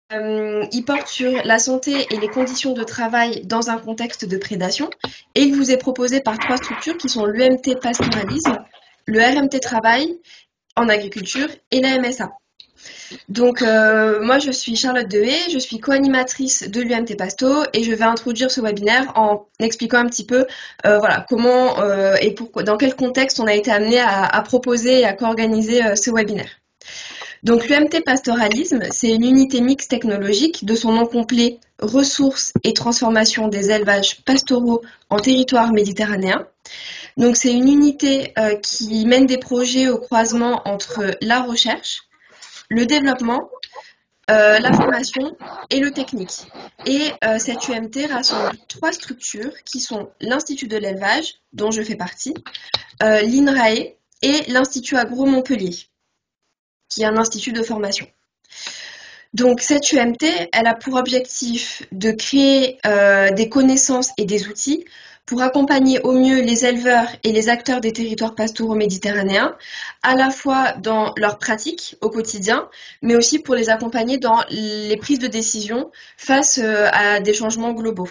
Il porte sur la santé et les conditions de travail dans un contexte de prédation et il vous est proposé par 3 structures qui sont l'UMT Pastoralisme, le RMT Travail en agriculture et la MSA. Donc moi je suis Charlotte Dehaye, je suis co-animatrice de l'UMT Pasto et je vais introduire ce webinaire en expliquant un petit peu voilà, comment et pourquoi, dans quel contexte on a été amené à proposer et à co-organiser ce webinaire. Donc l'UMT Pastoralisme, c'est une unité mixte technologique de son nom complet Ressources et transformation des élevages pastoraux en territoire méditerranéen. Donc c'est une unité qui mène des projets au croisement entre la recherche, le développement, la formation et le technique. Et cette UMT rassemble 3 structures qui sont l'Institut de l'élevage, dont je fais partie, l'INRAE et l'Institut Agro Montpellier, qui est un institut de formation. Donc cette UMT, elle a pour objectif de créer des connaissances et des outils pour accompagner au mieux les éleveurs et les acteurs des territoires pastoraux méditerranéens, à la fois dans leurs pratiques au quotidien, mais aussi pour les accompagner dans les prises de décision face à des changements globaux.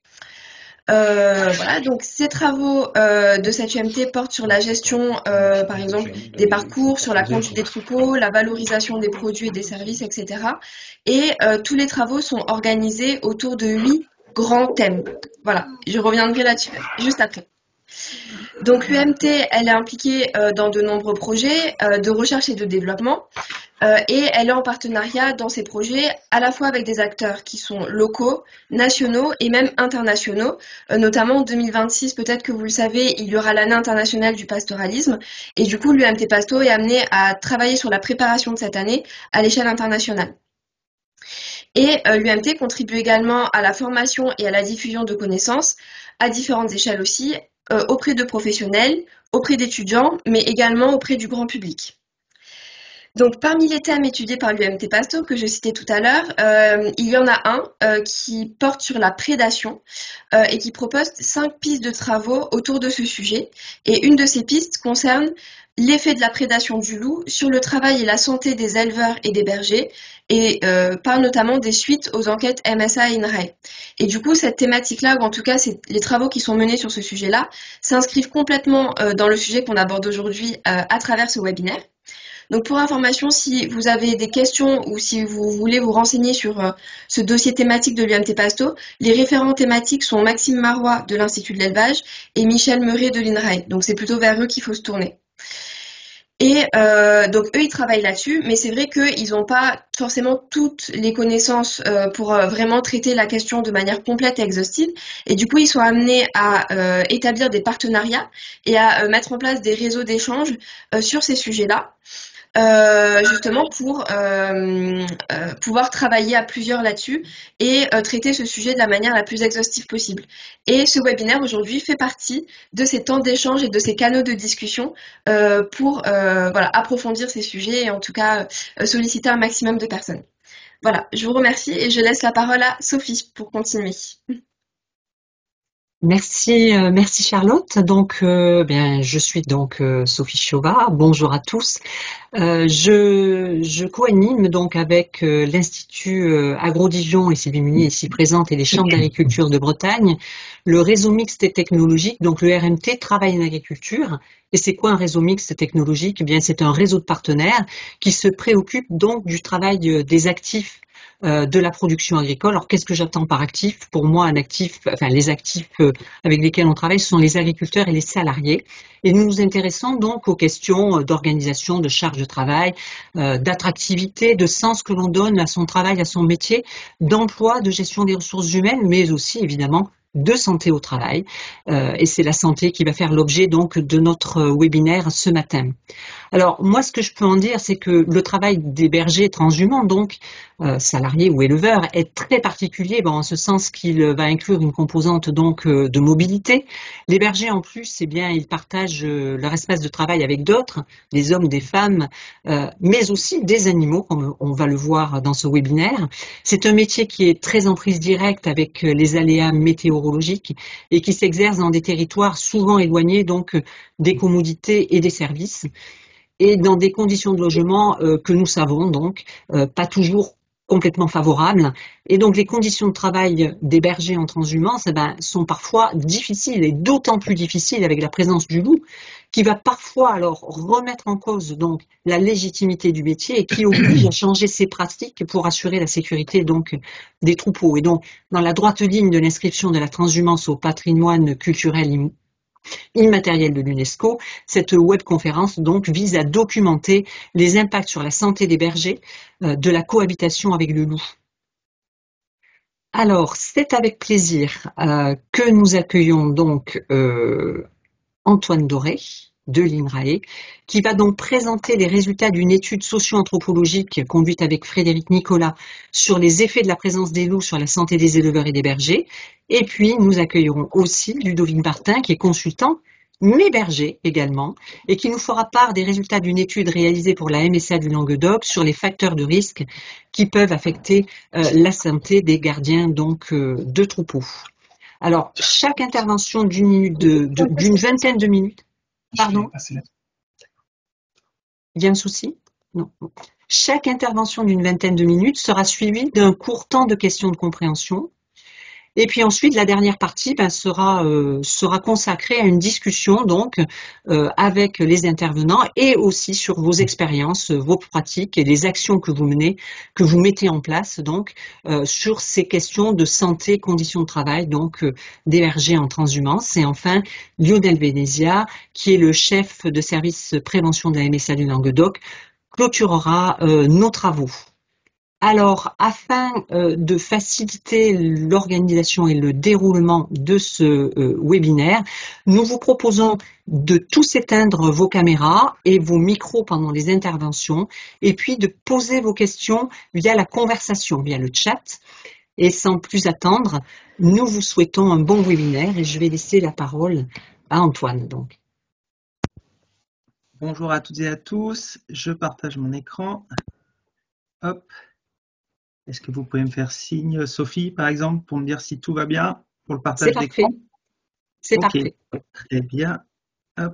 Voilà, donc ces travaux de cette UMT portent sur la gestion, par exemple, des parcours, sur la conduite des troupeaux, la valorisation des produits et des services, etc. Et tous les travaux sont organisés autour de 8 grands thèmes. Voilà, je reviendrai là-dessus juste après. Donc l'UMT, elle est impliquée dans de nombreux projets de recherche et de développement. Et elle est en partenariat dans ces projets à la fois avec des acteurs qui sont locaux, nationaux et même internationaux. Notamment en 2026, peut-être que vous le savez, il y aura l'année internationale du pastoralisme. Et du coup, l'UMT Pasto est amené à travailler sur la préparation de cette année à l'échelle internationale. Et l'UMT contribue également à la formation et à la diffusion de connaissances à différentes échelles aussi, auprès de professionnels, auprès d'étudiants, mais également auprès du grand public. Donc, parmi les thèmes étudiés par l'UMT Pasto que je citais tout à l'heure, il y en a un qui porte sur la prédation et qui propose 5 pistes de travaux autour de ce sujet. Et une de ces pistes concerne l'effet de la prédation du loup sur le travail et la santé des éleveurs et des bergers et parle notamment des suites aux enquêtes MSA et INRAE. Et du coup, cette thématique-là, ou en tout cas les travaux qui sont menés sur ce sujet-là, s'inscrivent complètement dans le sujet qu'on aborde aujourd'hui à travers ce webinaire. Donc pour information, si vous avez des questions ou si vous voulez vous renseigner sur ce dossier thématique de l'UMT Pasto, les référents thématiques sont Maxime Marois de l'Institut de l'élevage et Michel Meuret de l'INRAE. Donc c'est plutôt vers eux qu'il faut se tourner. Et donc eux, ils travaillent là-dessus, mais c'est vrai qu'ils n'ont pas forcément toutes les connaissances pour vraiment traiter la question de manière complète et exhaustive. Et du coup, ils sont amenés à établir des partenariats et à mettre en place des réseaux d'échange sur ces sujets-là. Justement pour pouvoir travailler à plusieurs là-dessus et traiter ce sujet de la manière la plus exhaustive possible. Et ce webinaire aujourd'hui fait partie de ces temps d'échange et de ces canaux de discussion pour voilà, approfondir ces sujets et en tout cas solliciter un maximum de personnes. Voilà, je vous remercie et je laisse la parole à Sophie pour continuer. Merci Charlotte. Donc, je suis donc Sophie Chauvat. Bonjour à tous. Je co-anime donc avec l'Institut Agro-Dijon et Sylvie Munier ici présente et les chambres d'agriculture de Bretagne, le réseau mixte et technologique, donc le RMT, Travail en agriculture. Et c'est quoi un réseau mixte technologique? Eh bien, c'est un réseau de partenaires qui se préoccupe donc du travail des actifs de la production agricole. Alors, qu'est-ce que j'attends par actif? Pour moi, un actif, enfin, les actifs avec lesquels on travaille, ce sont les agriculteurs et les salariés. Et nous nous intéressons donc aux questions d'organisation, de charge de travail, d'attractivité, de sens que l'on donne à son travail, à son métier, d'emploi, de gestion des ressources humaines, mais aussi, évidemment, de santé au travail. Et c'est la santé qui va faire l'objet donc de notre webinaire ce matin. Alors, moi, ce que je peux en dire, c'est que le travail des bergers transhumants, donc salariés ou éleveurs, est très particulier, en ce sens qu'il va inclure une composante donc de mobilité. Les bergers, en plus, eh bien, ils partagent leur espace de travail avec d'autres, des hommes, des femmes, mais aussi des animaux, comme on va le voir dans ce webinaire. C'est un métier qui est très en prise directe avec les aléas météorologiques et qui s'exerce dans des territoires souvent éloignés donc des commodités et des services, et dans des conditions de logement que nous savons donc pas toujours complètement favorable. Et donc, les conditions de travail des bergers en transhumance sont parfois difficiles, et d'autant plus difficiles avec la présence du loup, qui va parfois alors remettre en cause donc la légitimité du métier et qui oblige à changer ses pratiques pour assurer la sécurité donc des troupeaux. Et donc, dans la droite ligne de l'inscription de la transhumance au patrimoine culturel immatériel de l'UNESCO, cette webconférence donc vise à documenter les impacts sur la santé des bergers de la cohabitation avec le loup. Alors, c'est avec plaisir que nous accueillons donc Antoine Doré de l'INRAE, qui va donc présenter les résultats d'une étude socio-anthropologique conduite avec Frédéric Nicolas sur les effets de la présence des loups sur la santé des éleveurs et des bergers. Et puis, nous accueillerons aussi Ludovic Martin, qui est consultant, mais berger également, et qui nous fera part des résultats d'une étude réalisée pour la MSA du Languedoc sur les facteurs de risque qui peuvent affecter la santé des gardiens donc de troupeaux. Alors, chaque intervention d'une vingtaine de minutes. Pardon? Il y a un souci? Non. Chaque intervention d'une vingtaine de minutes sera suivie d'un court temps de questions de compréhension. Et puis ensuite, la dernière partie sera consacrée à une discussion donc avec les intervenants et aussi sur vos expériences, vos pratiques et les actions que vous menez, que vous mettez en place donc sur ces questions de santé, conditions de travail donc des bergers en transhumance. Et enfin, Lionel Venezia, qui est le chef de service prévention de la MSA du Languedoc, clôturera nos travaux. Alors, afin de faciliter l'organisation et le déroulement de ce webinaire, nous vous proposons de tous éteindre vos caméras et vos micros pendant les interventions, et puis de poser vos questions via la conversation, via le chat. Et sans plus attendre, nous vous souhaitons un bon webinaire et je vais laisser la parole à Antoine. Donc. Bonjour à toutes et à tous, je partage mon écran. Hop. Est-ce que vous pouvez me faire signe, Sophie, par exemple, pour me dire si tout va bien pour le partage d'écran? C'est parfait. Très bien. Hop.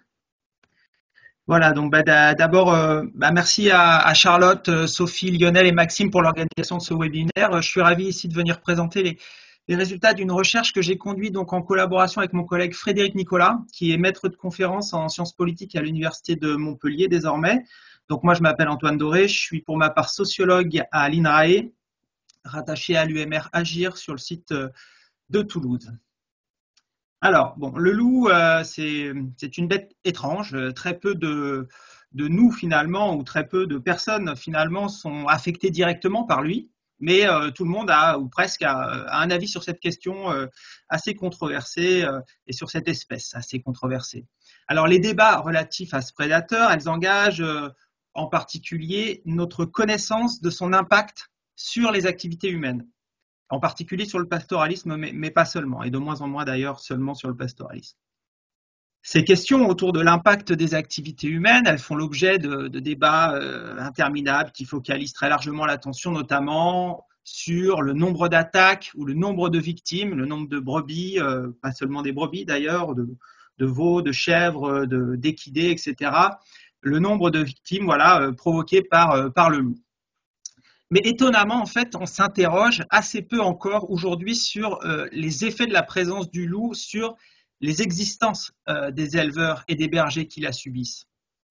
Voilà, donc d'abord, merci à Charlotte, Sophie, Lionel et Maxime pour l'organisation de ce webinaire. Je suis ravi ici de venir présenter les résultats d'une recherche que j'ai conduite donc en collaboration avec mon collègue Frédéric Nicolas, qui est maître de conférence en sciences politiques à l'Université de Montpellier désormais. Donc moi, je m'appelle Antoine Doré, je suis pour ma part sociologue à l'INRAE, rattaché à l'UMR Agir sur le site de Toulouse. Alors, bon, le loup, c'est une bête étrange. Très peu de nous, finalement, ou très peu de personnes, finalement, sont affectées directement par lui. Mais tout le monde a, ou presque, a un avis sur cette question assez controversée et sur cette espèce assez controversée. Alors, les débats relatifs à ce prédateur, elles engagent en particulier notre connaissance de son impact sur les activités humaines, en particulier sur le pastoralisme, mais pas seulement, et de moins en moins d'ailleurs seulement sur le pastoralisme. Ces questions autour de l'impact des activités humaines, elles font l'objet de débats interminables qui focalisent très largement l'attention notamment sur le nombre d'attaques ou le nombre de victimes, le nombre de brebis, pas seulement des brebis d'ailleurs, de veaux, de chèvres, d'équidés, etc., le nombre de victimes provoquées par le loup. Mais étonnamment, en fait, on s'interroge assez peu encore aujourd'hui sur les effets de la présence du loup sur les existences des éleveurs et des bergers qui la subissent.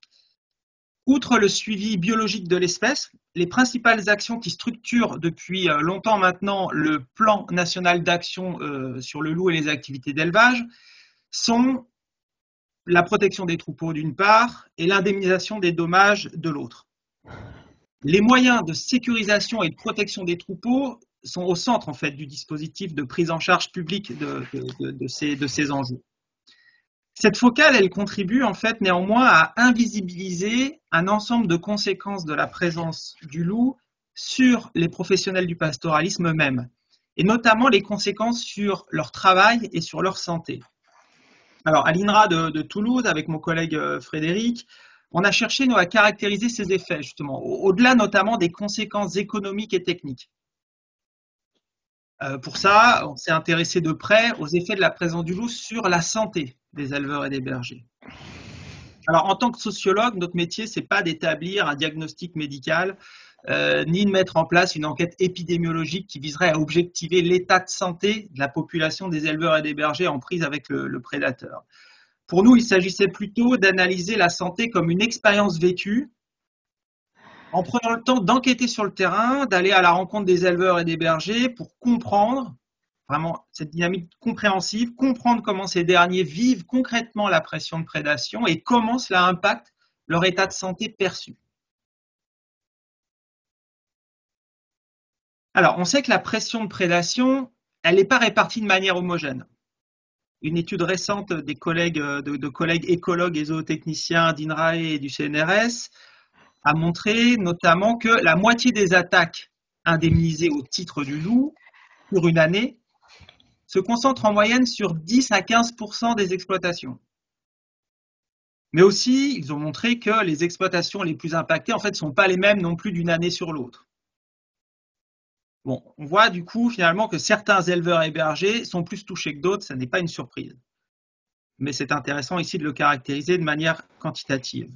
Outre le suivi biologique de l'espèce, les principales actions qui structurent depuis longtemps maintenant le plan national d'action sur le loup et les activités d'élevage sont la protection des troupeaux d'une part et l'indemnisation des dommages de l'autre. Les moyens de sécurisation et de protection des troupeaux sont au centre en fait du dispositif de prise en charge publique de ces enjeux. Cette focale, elle contribue en fait néanmoins à invisibiliser un ensemble de conséquences de la présence du loup sur les professionnels du pastoralisme eux-mêmes, et notamment les conséquences sur leur travail et sur leur santé. Alors, à l'INRA de Toulouse, avec mon collègue Frédéric, on a cherché à caractériser ces effets, justement, au-delà notamment des conséquences économiques et techniques. Pour ça, on s'est intéressé de près aux effets de la présence du loup sur la santé des éleveurs et des bergers. Alors, en tant que sociologue, notre métier, ce n'est pas d'établir un diagnostic médical ni de mettre en place une enquête épidémiologique qui viserait à objectiver l'état de santé de la population des éleveurs et des bergers en prise avec le prédateur. Pour nous, il s'agissait plutôt d'analyser la santé comme une expérience vécue, en prenant le temps d'enquêter sur le terrain, d'aller à la rencontre des éleveurs et des bergers pour comprendre vraiment cette dynamique compréhensive, comprendre comment ces derniers vivent concrètement la pression de prédation et comment cela impacte leur état de santé perçu. Alors, on sait que la pression de prédation, elle n'est pas répartie de manière homogène. Une étude récente des collègues, de collègues écologues et zootechniciens d'INRAE et du CNRS a montré notamment que la moitié des attaques indemnisées au titre du loup sur une année se concentrent en moyenne sur 10 à 15% des exploitations. Mais aussi, ils ont montré que les exploitations les plus impactées, en fait, ne sont pas les mêmes non plus d'une année sur l'autre. Bon, on voit du coup finalement que certains éleveurs et bergers sont plus touchés que d'autres, ça n'est pas une surprise. Mais c'est intéressant ici de le caractériser de manière quantitative.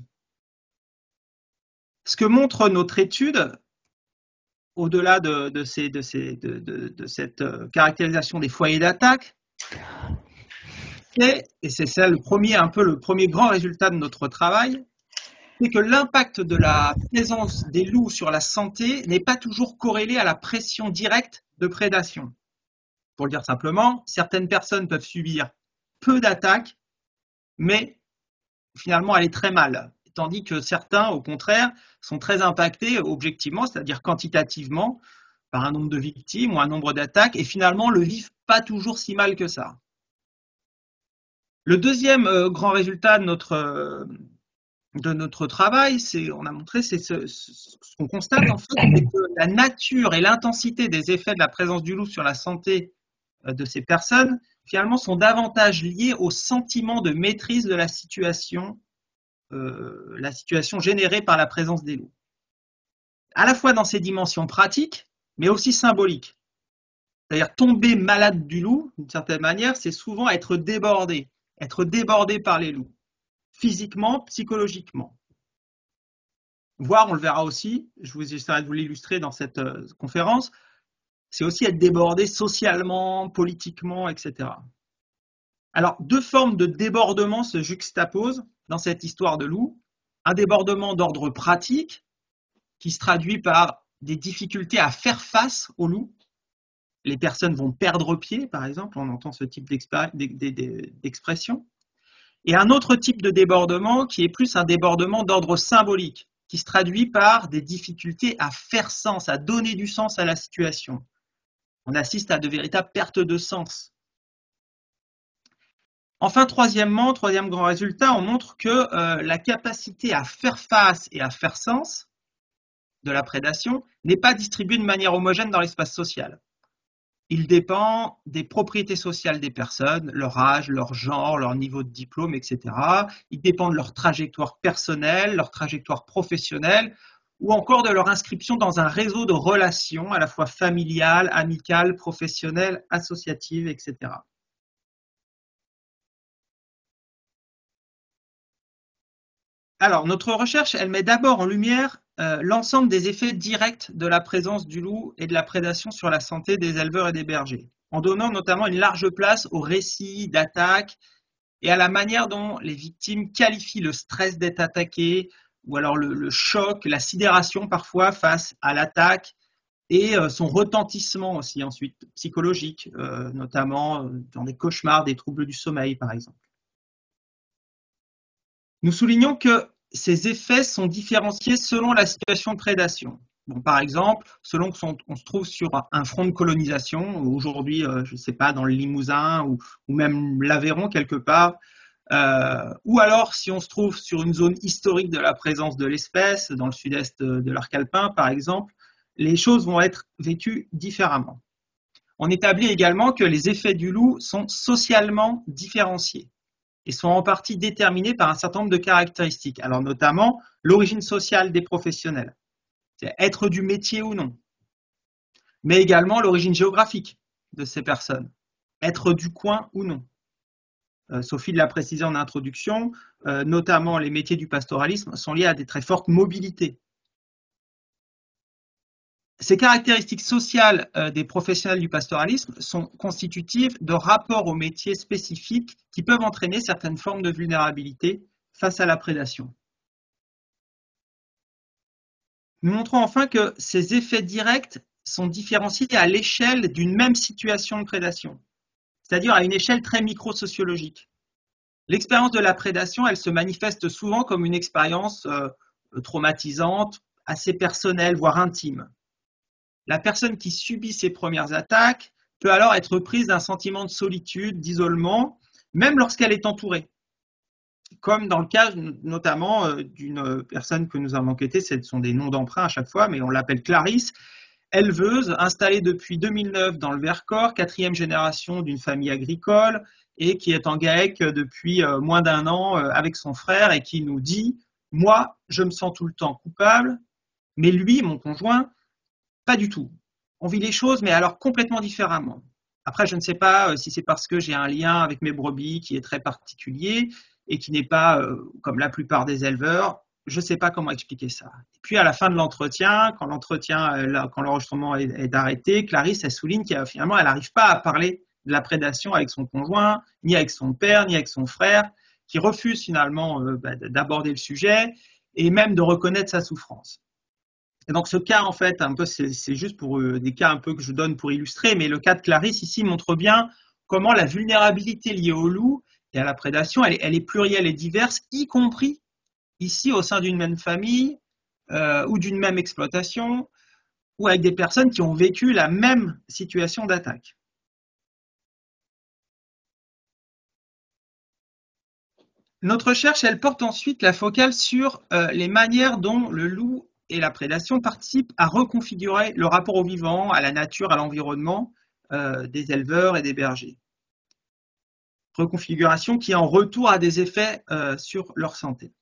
Ce que montre notre étude, au-delà de cette caractérisation des foyers d'attaque, et c'est ça le premier grand résultat de notre travail, c'est que l'impact de la présence des loups sur la santé n'est pas toujours corrélé à la pression directe de prédation. Pour le dire simplement, certaines personnes peuvent subir peu d'attaques, mais finalement aller très mal, tandis que certains, au contraire, sont très impactés objectivement, c'est-à-dire quantitativement, par un nombre de victimes ou un nombre d'attaques, et finalement le vivent pas toujours si mal que ça. Le deuxième grand résultat de notre travail, on a montré, c'est ce qu'on constate en fait, c'est que la nature et l'intensité des effets de la présence du loup sur la santé de ces personnes, finalement, sont davantage liées au sentiment de maîtrise de la situation générée par la présence des loups. À la fois dans ses dimensions pratiques, mais aussi symboliques. C'est-à-dire tomber malade du loup, d'une certaine manière, c'est souvent être débordé par les loups, physiquement, psychologiquement. Voire, on le verra aussi, j'essaierai de vous l'illustrer dans cette conférence, c'est aussi être débordé socialement, politiquement, etc. Alors, deux formes de débordement se juxtaposent dans cette histoire de loup. Un débordement d'ordre pratique, qui se traduit par des difficultés à faire face au loup. Les personnes vont perdre pied, par exemple, on entend ce type d'expression. Et un autre type de débordement qui est plus un débordement d'ordre symbolique, qui se traduit par des difficultés à faire sens, à donner du sens à la situation. On assiste à de véritables pertes de sens. Enfin, troisième grand résultat, on montre que la capacité à faire face et à faire sens de la prédation n'est pas distribuée de manière homogène dans l'espace social. Il dépend des propriétés sociales des personnes, leur âge, leur genre, leur niveau de diplôme, etc. Il dépend de leur trajectoire personnelle, leur trajectoire professionnelle, ou encore de leur inscription dans un réseau de relations à la fois familiales, amicales, professionnelles, associatives, etc. Alors, notre recherche, elle met d'abord en lumière l'ensemble des effets directs de la présence du loup et de la prédation sur la santé des éleveurs et des bergers, en donnant notamment une large place aux récits d'attaques et à la manière dont les victimes qualifient le stress d'être attaqué, ou alors le choc, la sidération parfois face à l'attaque, et son retentissement aussi ensuite psychologique, notamment dans des cauchemars, des troubles du sommeil par exemple. Nous soulignons que ces effets sont différenciés selon la situation de prédation. Bon, par exemple, selon qu'on se trouve sur un front de colonisation, aujourd'hui, je ne sais pas, dans le Limousin ou même l'Aveyron quelque part, ou alors si on se trouve sur une zone historique de la présence de l'espèce, dans le sud-est de l'arc alpin par exemple, les choses vont être vécues différemment. On établit également que les effets du loup sont socialement différenciés et sont en partie déterminés par un certain nombre de caractéristiques. Alors notamment l'origine sociale des professionnels, c'est être du métier ou non, mais également l'origine géographique de ces personnes, être du coin ou non. Sophie l'a précisé en introduction, notamment les métiers du pastoralisme sont liés à des très fortes mobilités. Ces caractéristiques sociales des professionnels du pastoralisme sont constitutives de rapports aux métiers spécifiques qui peuvent entraîner certaines formes de vulnérabilité face à la prédation. Nous montrons enfin que ces effets directs sont différenciés à l'échelle d'une même situation de prédation, c'est-à-dire à une échelle très micro-sociologique. L'expérience de la prédation, elle se manifeste souvent comme une expérience traumatisante, assez personnelle, voire intime. La personne qui subit ces premières attaques peut alors être prise d'un sentiment de solitude, d'isolement, même lorsqu'elle est entourée. Comme dans le cas notamment d'une personne que nous avons enquêtée, ce sont des noms d'emprunt à chaque fois, mais on l'appelle Clarisse, éleveuse, installée depuis 2009 dans le Vercors, 4e génération d'une famille agricole, et qui est en GAEC depuis moins d'un an avec son frère, et qui nous dit « Moi, je me sens tout le temps coupable, mais lui, mon conjoint, pas du tout. On vit les choses, mais alors complètement différemment. » Après, je ne sais pas si c'est parce que j'ai un lien avec mes brebis qui est très particulier et qui n'est pas comme la plupart des éleveurs. Je ne sais pas comment expliquer ça. Et puis, à la fin de l'entretien, quand l'enregistrement est arrêté, Clarisse, elle souligne qu'elle finalement, elle n'arrive pas à parler de la prédation avec son conjoint, ni avec son père, ni avec son frère, qui refuse finalement d'aborder le sujet et même de reconnaître sa souffrance. Et donc ce cas, en fait, un peu, c'est juste pour des cas un peu que je donne pour illustrer, mais le cas de Clarisse ici montre bien comment la vulnérabilité liée au loup et à la prédation, elle est plurielle et diverse, y compris ici au sein d'une même famille ou d'une même exploitation, ou avec des personnes qui ont vécu la même situation d'attaque. Notre recherche, elle porte ensuite la focale sur les manières dont le loup et la prédation participent à reconfigurer le rapport au vivant, à la nature, à l'environnement des éleveurs et des bergers. Reconfiguration qui en retour a des effets sur leur santé.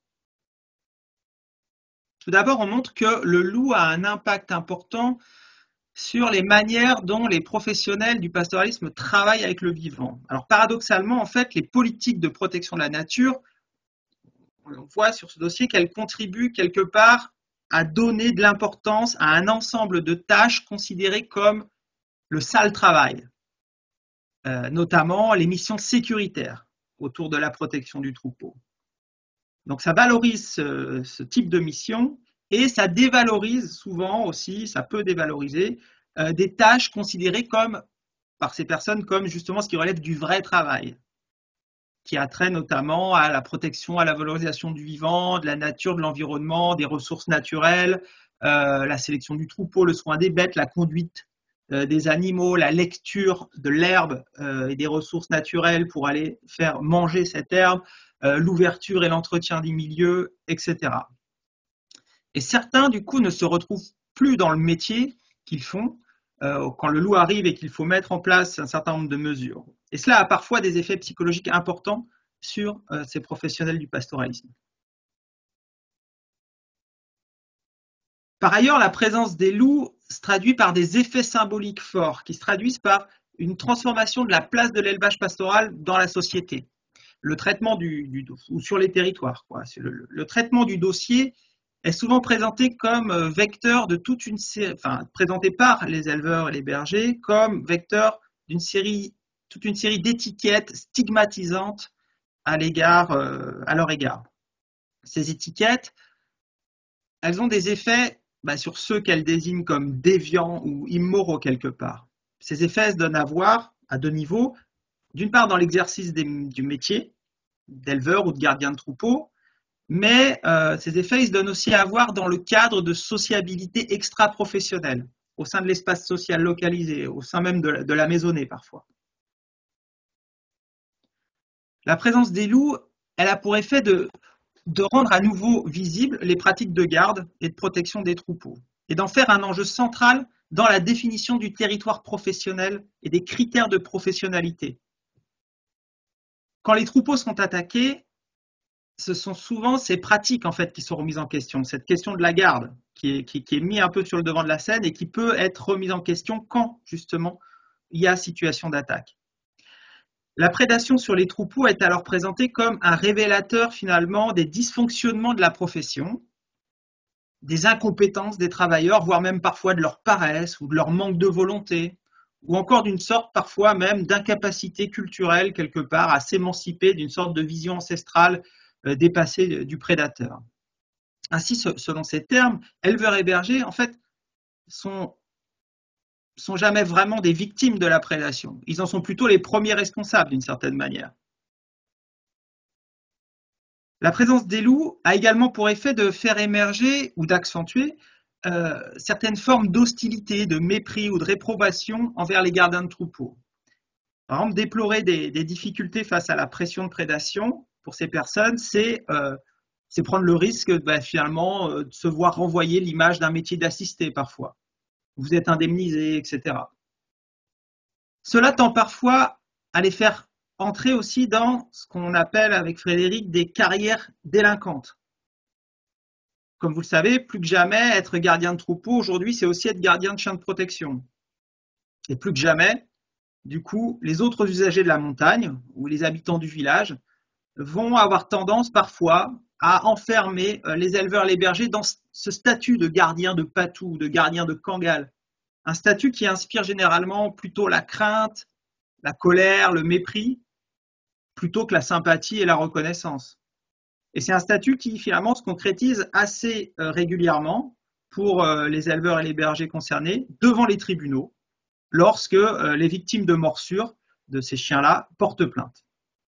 Tout d'abord, on montre que le loup a un impact important sur les manières dont les professionnels du pastoralisme travaillent avec le vivant. Alors paradoxalement, en fait, les politiques de protection de la nature, on voit sur ce dossier qu'elles contribuent quelque part à donner de l'importance à un ensemble de tâches considérées comme le sale travail, notamment les missions sécuritaires autour de la protection du troupeau. Donc ça valorise ce type de mission et ça dévalorise souvent aussi, ça peut dévaloriser des tâches considérées comme, par ces personnes comme justement ce qui relève du vrai travail, qui a trait notamment à la protection, à la valorisation du vivant, de la nature, de l'environnement, des ressources naturelles, la sélection du troupeau, le soin des bêtes, la conduite des animaux, la lecture de l'herbe et des ressources naturelles pour aller faire manger cette herbe, l'ouverture et l'entretien des milieux, etc. Et certains, du coup, ne se retrouvent plus dans le métier qu'ils font quand le loup arrive et qu'il faut mettre en place un certain nombre de mesures. Et cela a parfois des effets psychologiques importants sur ces professionnels du pastoralisme. Par ailleurs, la présence des loups se traduit par des effets symboliques forts qui se traduisent par une transformation de la place de l'élevage pastoral dans la société. Le traitement ou sur les territoires, quoi. Le traitement du dossier est souvent présenté comme vecteur de toute une série, enfin présenté par les éleveurs et les bergers comme vecteur toute une série d'étiquettes stigmatisantes à leur égard. Ces étiquettes, elles ont des effets sur ceux qu'elles désignent comme déviants ou immoraux quelque part. Ces effets se donnent à voir à deux niveaux. D'une part, dans l'exercice du métier d'éleveur ou de gardien de troupeau, mais ces effets ils se donnent aussi à voir dans le cadre de sociabilité extra-professionnelle, au sein de l'espace social localisé, au sein même de la maisonnée parfois. La présence des loups, elle a pour effet de rendre à nouveau visibles les pratiques de garde et de protection des troupeaux, et d'en faire un enjeu central dans la définition du territoire professionnel et des critères de professionnalité. Quand les troupeaux sont attaqués, ce sont souvent ces pratiques en fait qui sont remises en question. Cette question de la garde qui est mise un peu sur le devant de la scène et qui peut être remise en question quand justement il y a situation d'attaque. La prédation sur les troupeaux est alors présentée comme un révélateur finalement des dysfonctionnements de la profession des incompétences des travailleurs, voire même parfois de leur paresse ou de leur manque de volonté, ou encore d'une sorte parfois même d'incapacité culturelle quelque part à s'émanciper d'une sorte de vision ancestrale dépassée du prédateur. Ainsi, selon ces termes, éleveurs et bergers, en fait, sont jamais vraiment des victimes de la prédation. Ils en sont plutôt les premiers responsables d'une certaine manière. La présence des loups a également pour effet de faire émerger ou d'accentuer certaines formes d'hostilité, de mépris ou de réprobation envers les gardiens de troupeaux. Par exemple, déplorer des difficultés face à la pression de prédation pour ces personnes, c'est prendre le risque finalement de se voir renvoyer l'image d'un métier d'assisté parfois. Vous êtes indemnisé, etc. Cela tend parfois à les faire entrer aussi dans ce qu'on appelle avec Frédéric des carrières délinquantes. Comme vous le savez, plus que jamais, être gardien de troupeau aujourd'hui, c'est aussi être gardien de chien de protection. Et plus que jamais, du coup, les autres usagers de la montagne ou les habitants du village vont avoir tendance parfois à enfermer les éleveurs et les bergers dans ce statut de gardien de patou, de gardien de kangal. Un statut qui inspire généralement plutôt la crainte, la colère, le mépris, plutôt que la sympathie et la reconnaissance. Et c'est un statut qui finalement se concrétise assez régulièrement pour les éleveurs et les bergers concernés devant les tribunaux lorsque les victimes de morsures de ces chiens-là portent plainte.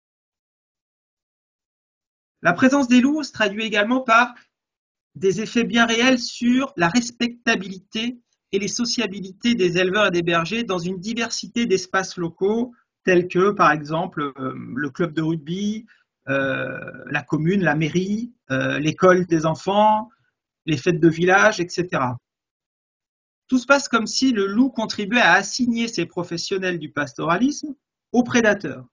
La présence des loups se traduit également par des effets bien réels sur la respectabilité et les sociabilités des éleveurs et des bergers dans une diversité d'espaces locaux tels que par exemple le club de rugby, la commune, la mairie, l'école des enfants, les fêtes de village, etc. Tout se passe comme si le loup contribuait à assigner ces professionnels du pastoralisme aux prédateurs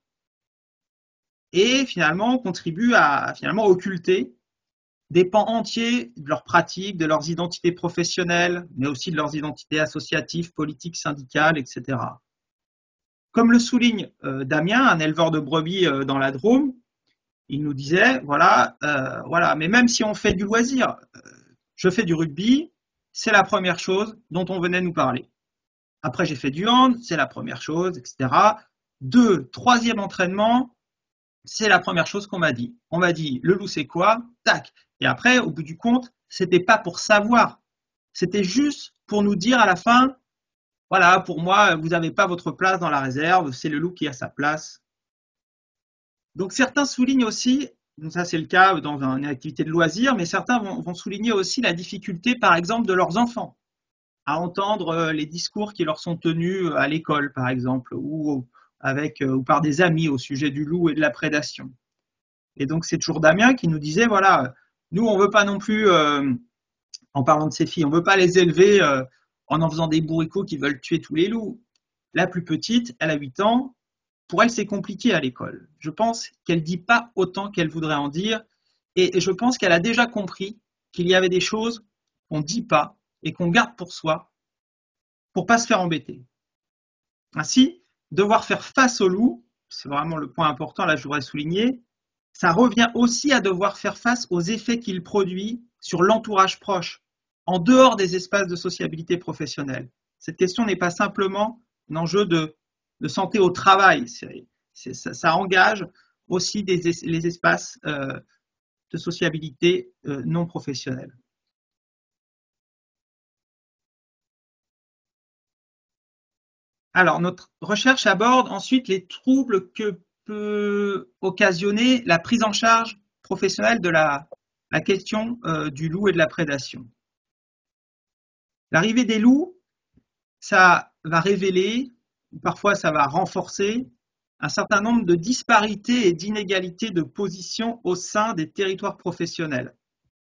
et finalement contribue à occulter des pans entiers de leurs pratiques, de leurs identités professionnelles, mais aussi de leurs identités associatives, politiques, syndicales, etc. Comme le souligne Damien, un éleveur de brebis dans la Drôme, il nous disait, voilà, mais même si on fait du loisir, je fais du rugby, c'est la première chose dont on venait nous parler. Après, j'ai fait du hand, c'est la première chose, etc. 2, 3e entraînement, c'est la première chose qu'on m'a dit. On m'a dit, le loup, c'est quoi? Tac. Et après, au bout du compte, c'était pas pour savoir. C'était juste pour nous dire à la fin, voilà, pour moi, vous n'avez pas votre place dans la réserve, c'est le loup qui a sa place. Donc certains soulignent aussi, donc ça c'est le cas dans une activité de loisir, mais certains vont souligner aussi la difficulté, par exemple, de leurs enfants à entendre les discours qui leur sont tenus à l'école, par exemple, ou par des amis au sujet du loup et de la prédation. Et donc c'est toujours Damien qui nous disait, voilà, nous on veut pas non plus, en parlant de ces filles, on veut pas les élever en faisant des bourricots qui veulent tuer tous les loups. La plus petite, elle a 8 ans, pour elle c'est compliqué à l'école. Je pense qu'elle dit pas autant qu'elle voudrait en dire, et je pense qu'elle a déjà compris qu'il y avait des choses qu'on dit pas et qu'on garde pour soi pour pas se faire embêter. Ainsi, devoir faire face au loup, c'est vraiment le point important, là je voudrais souligner, ça revient aussi à devoir faire face aux effets qu'il produit sur l'entourage proche, en dehors des espaces de sociabilité professionnelle. Cette question n'est pas simplement un enjeu de santé au travail, ça engage aussi les espaces de sociabilité non professionnelle. Alors, notre recherche aborde ensuite les troubles que peut occasionner la prise en charge professionnelle de la question du loup et de la prédation. L'arrivée des loups, ça va révéler, parfois ça va renforcer, un certain nombre de disparités et d'inégalités de position au sein des territoires professionnels.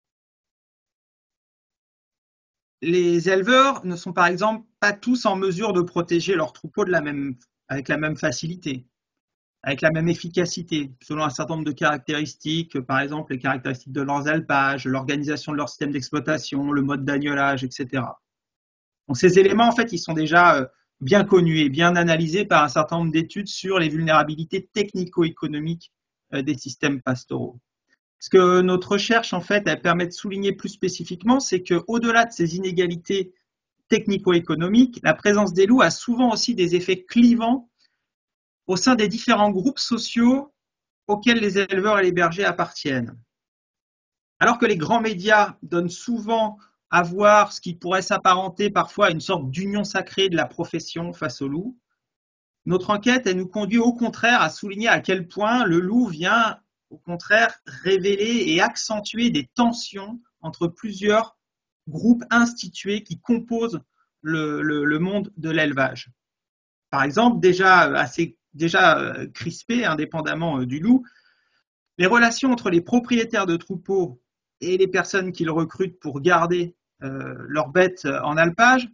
Les éleveurs ne sont par exemple pas tous en mesure de protéger leurs troupeaux avec la même facilité, avec la même efficacité, selon un certain nombre de caractéristiques, par exemple les caractéristiques de leurs alpages, l'organisation de leur système d'exploitation, le mode d'agnolage, etc. Donc ces éléments, en fait, ils sont déjà bien connus et bien analysés par un certain nombre d'études sur les vulnérabilités technico-économiques des systèmes pastoraux. Ce que notre recherche, en fait, elle permet de souligner plus spécifiquement, c'est qu'au-delà de ces inégalités technico-économiques, la présence des loups a souvent aussi des effets clivants au sein des différents groupes sociaux auxquels les éleveurs et les bergers appartiennent. Alors que les grands médias donnent souvent à voir ce qui pourrait s'apparenter parfois à une sorte d'union sacrée de la profession face au loup, notre enquête, elle nous conduit au contraire à souligner à quel point le loup vient, au contraire, révéler et accentuer des tensions entre plusieurs groupes institués qui composent le monde de l'élevage. Par exemple, déjà crispé, indépendamment du loup, les relations entre les propriétaires de troupeaux et les personnes qu'ils recrutent pour garder leurs bêtes en alpage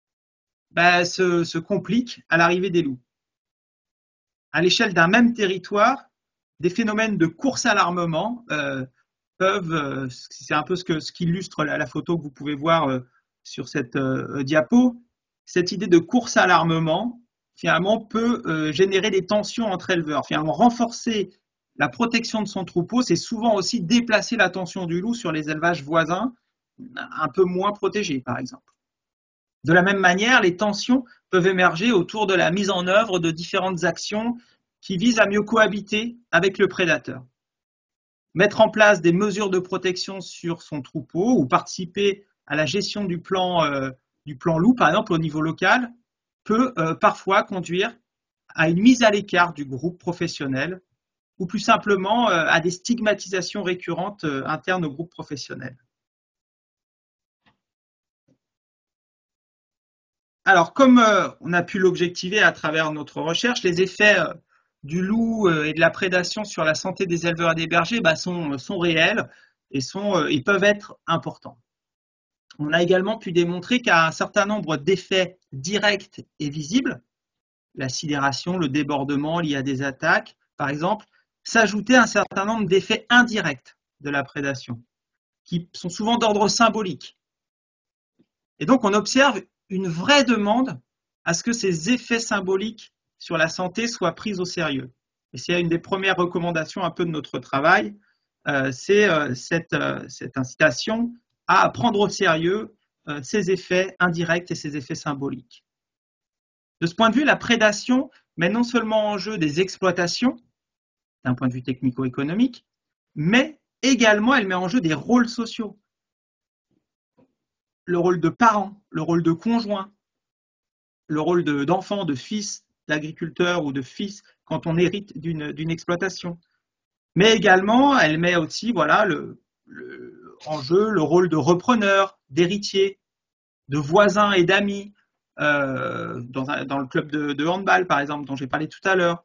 se compliquent à l'arrivée des loups. À l'échelle d'un même territoire, des phénomènes de course à l'armement peuvent, c'est un peu ce qu'illustre la photo que vous pouvez voir sur cette diapo, cette idée de course à l'armement finalement peut générer des tensions entre éleveurs. Finalement, renforcer la protection de son troupeau, c'est souvent aussi déplacer l'attention du loup sur les élevages voisins un peu moins protégés, par exemple. De la même manière, les tensions peuvent émerger autour de la mise en œuvre de différentes actions qui visent à mieux cohabiter avec le prédateur. Mettre en place des mesures de protection sur son troupeau ou participer à la gestion du plan loup, par exemple au niveau local, peut parfois conduire à une mise à l'écart du groupe professionnel ou plus simplement à des stigmatisations récurrentes internes au groupe professionnel. Alors, comme on a pu l'objectiver à travers notre recherche, les effets du loup et de la prédation sur la santé des éleveurs et des bergers sont réels et peuvent être importants. On a également pu démontrer qu'à un certain nombre d'effets directs et visibles, la sidération, le débordement lié à des attaques, par exemple, s'ajoutait un certain nombre d'effets indirects de la prédation, qui sont souvent d'ordre symbolique. Et donc, on observe une vraie demande à ce que ces effets symboliques sur la santé soient pris au sérieux. Et c'est une des premières recommandations un peu de notre travail, c'est cette incitation à prendre au sérieux ces effets indirects et ces effets symboliques. De ce point de vue, la prédation met non seulement en jeu des exploitations, d'un point de vue technico-économique, mais également elle met en jeu des rôles sociaux. Le rôle de parent, le rôle de conjoint, le rôle d'enfant, de fils d'agriculteur ou de fils quand on hérite d'une exploitation. Mais également, elle met aussi en jeu le rôle de repreneur, d'héritier, de voisin et d'amis, dans le club de handball, par exemple, dont j'ai parlé tout à l'heure.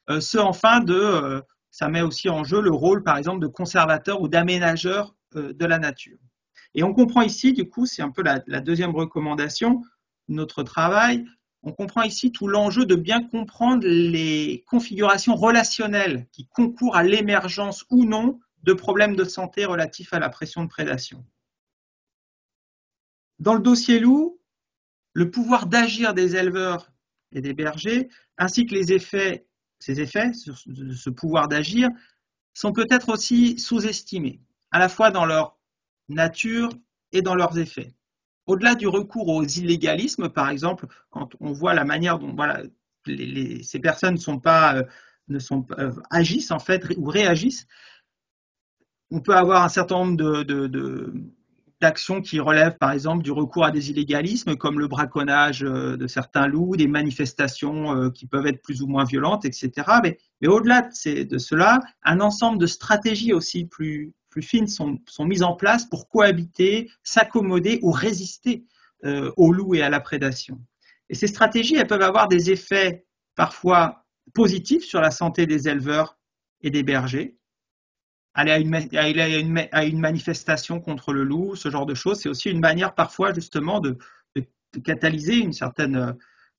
Ça met aussi en jeu le rôle, par exemple, de conservateur ou d'aménageur de la nature. Et on comprend ici, du coup, c'est un peu la deuxième recommandation de notre travail, on comprend ici tout l'enjeu de bien comprendre les configurations relationnelles qui concourent à l'émergence ou non de problèmes de santé relatifs à la pression de prédation. Dans le dossier loup, le pouvoir d'agir des éleveurs et des bergers, ainsi que ces effets, ce pouvoir d'agir, sont peut-être aussi sous-estimés, à la fois dans leur nature et dans leurs effets. Au-delà du recours aux illégalismes, par exemple, quand on voit la manière dont ces personnes agissent en fait ou réagissent, on peut avoir un certain nombre d'actions qui relèvent par exemple du recours à des illégalismes comme le braconnage de certains loups, des manifestations qui peuvent être plus ou moins violentes, etc. Mais au-delà de cela, un ensemble de stratégies aussi plus fines sont mises en place pour cohabiter, s'accommoder ou résister aux loups et à la prédation. Et ces stratégies, elles peuvent avoir des effets parfois positifs sur la santé des éleveurs et des bergers. Aller à une manifestation contre le loup, ce genre de choses, c'est aussi une manière parfois justement de catalyser une certaine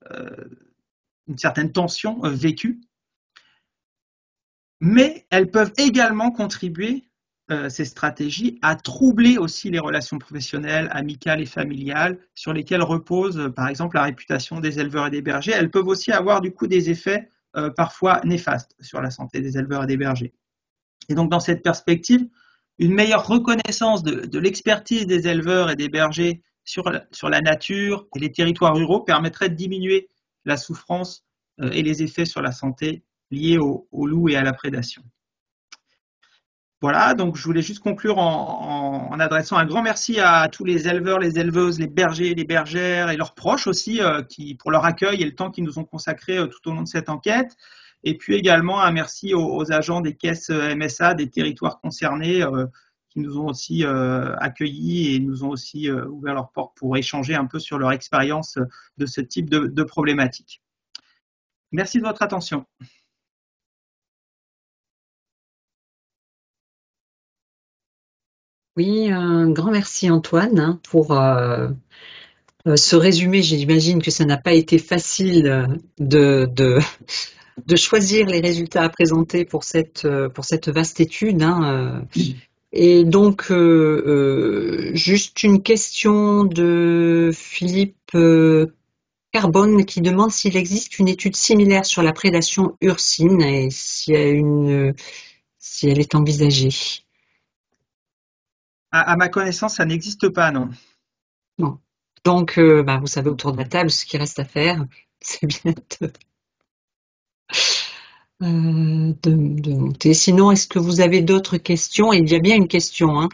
tension vécue. Mais elles peuvent également contribuer, ces stratégies, à troubler aussi les relations professionnelles, amicales et familiales sur lesquelles repose par exemple la réputation des éleveurs et des bergers. Elles peuvent aussi avoir du coup des effets parfois néfastes sur la santé des éleveurs et des bergers. Et donc dans cette perspective, Une meilleure reconnaissance de l'expertise des éleveurs et des bergers sur la nature et les territoires ruraux permettrait de diminuer la souffrance et les effets sur la santé liés au loup et à la prédation. Voilà, donc je voulais juste conclure en adressant un grand merci à tous les éleveurs, les éleveuses, les bergers, les bergères et leurs proches aussi pour leur accueil et le temps qu'ils nous ont consacré tout au long de cette enquête. Et puis également un merci aux agents des caisses MSA des territoires concernés qui nous ont aussi accueillis et nous ont aussi ouvert leurs portes pour échanger un peu sur leur expérience de ce type de problématique. Merci de votre attention. Oui, un grand merci Antoine pour ce résumé. J'imagine que ça n'a pas été facile de choisir les résultats à présenter pour cette vaste étude. Et donc, juste une question de Philippe Carbone qui demande s'il existe une étude similaire sur la prédation ursine et si elle est envisagée. À ma connaissance, ça n'existe pas, non. Bon. Donc, vous savez autour de la table ce qu'il reste à faire. C'est bien de monter. Sinon, est-ce que vous avez d'autres questions? Il y a bien une question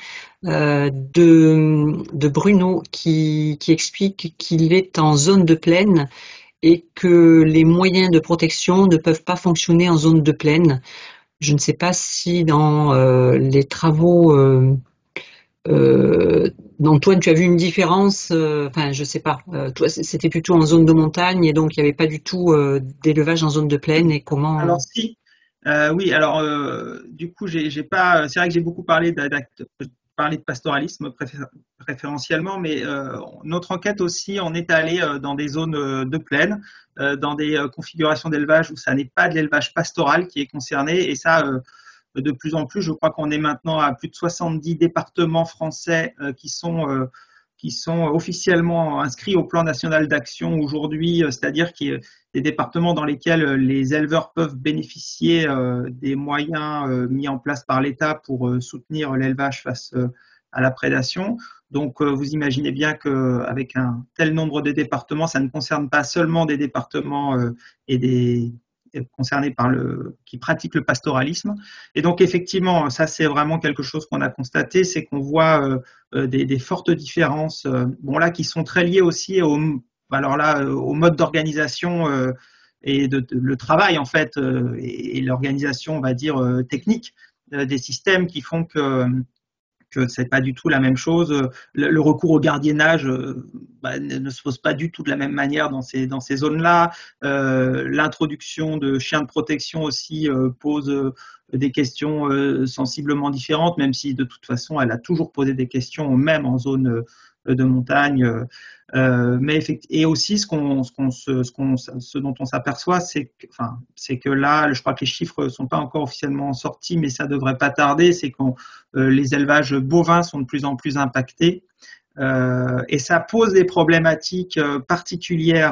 de Bruno qui explique qu'il est en zone de plaine et que les moyens de protection ne peuvent pas fonctionner en zone de plaine. Je ne sais pas si dans les travaux Antoine, tu as vu une différence, enfin je sais pas, toi c'était plutôt en zone de montagne et donc il n'y avait pas du tout d'élevage en zone de plaine et comment. Alors si, oui, alors du coup j'ai pas, c'est vrai que j'ai beaucoup parlé de pastoralisme préférentiellement, mais notre enquête aussi, on est allé dans des zones de plaine, dans des configurations d'élevage où ça n'est pas de l'élevage pastoral qui est concerné, et ça de plus en plus, je crois qu'on est maintenant à plus de 70 départements français qui sont officiellement inscrits au plan national d'action aujourd'hui, c'est-à-dire qu'il y a des départements dans lesquels les éleveurs peuvent bénéficier des moyens mis en place par l'État pour soutenir l'élevage face à la prédation. Donc, vous imaginez bien qu'avec un tel nombre de départements, ça ne concerne pas seulement des départements et des concernés qui pratiquent le pastoralisme. Et donc, effectivement, ça, c'est vraiment quelque chose qu'on a constaté, c'est qu'on voit des fortes différences, qui sont très liées aussi au mode d'organisation et le travail, en fait, et l'organisation, on va dire, technique des systèmes qui font que c'est pas du tout la même chose. Le recours au gardiennage ne se pose pas du tout de la même manière dans ces zones-là. L'introduction de chiens de protection aussi pose des questions sensiblement différentes, même si de toute façon elle a toujours posé des questions, même en zone de montagne. Et aussi ce dont on s'aperçoit, c'est que là, je crois que les chiffres ne sont pas encore officiellement sortis, mais ça ne devrait pas tarder, c'est que les élevages bovins sont de plus en plus impactés. Et ça pose des problématiques particulières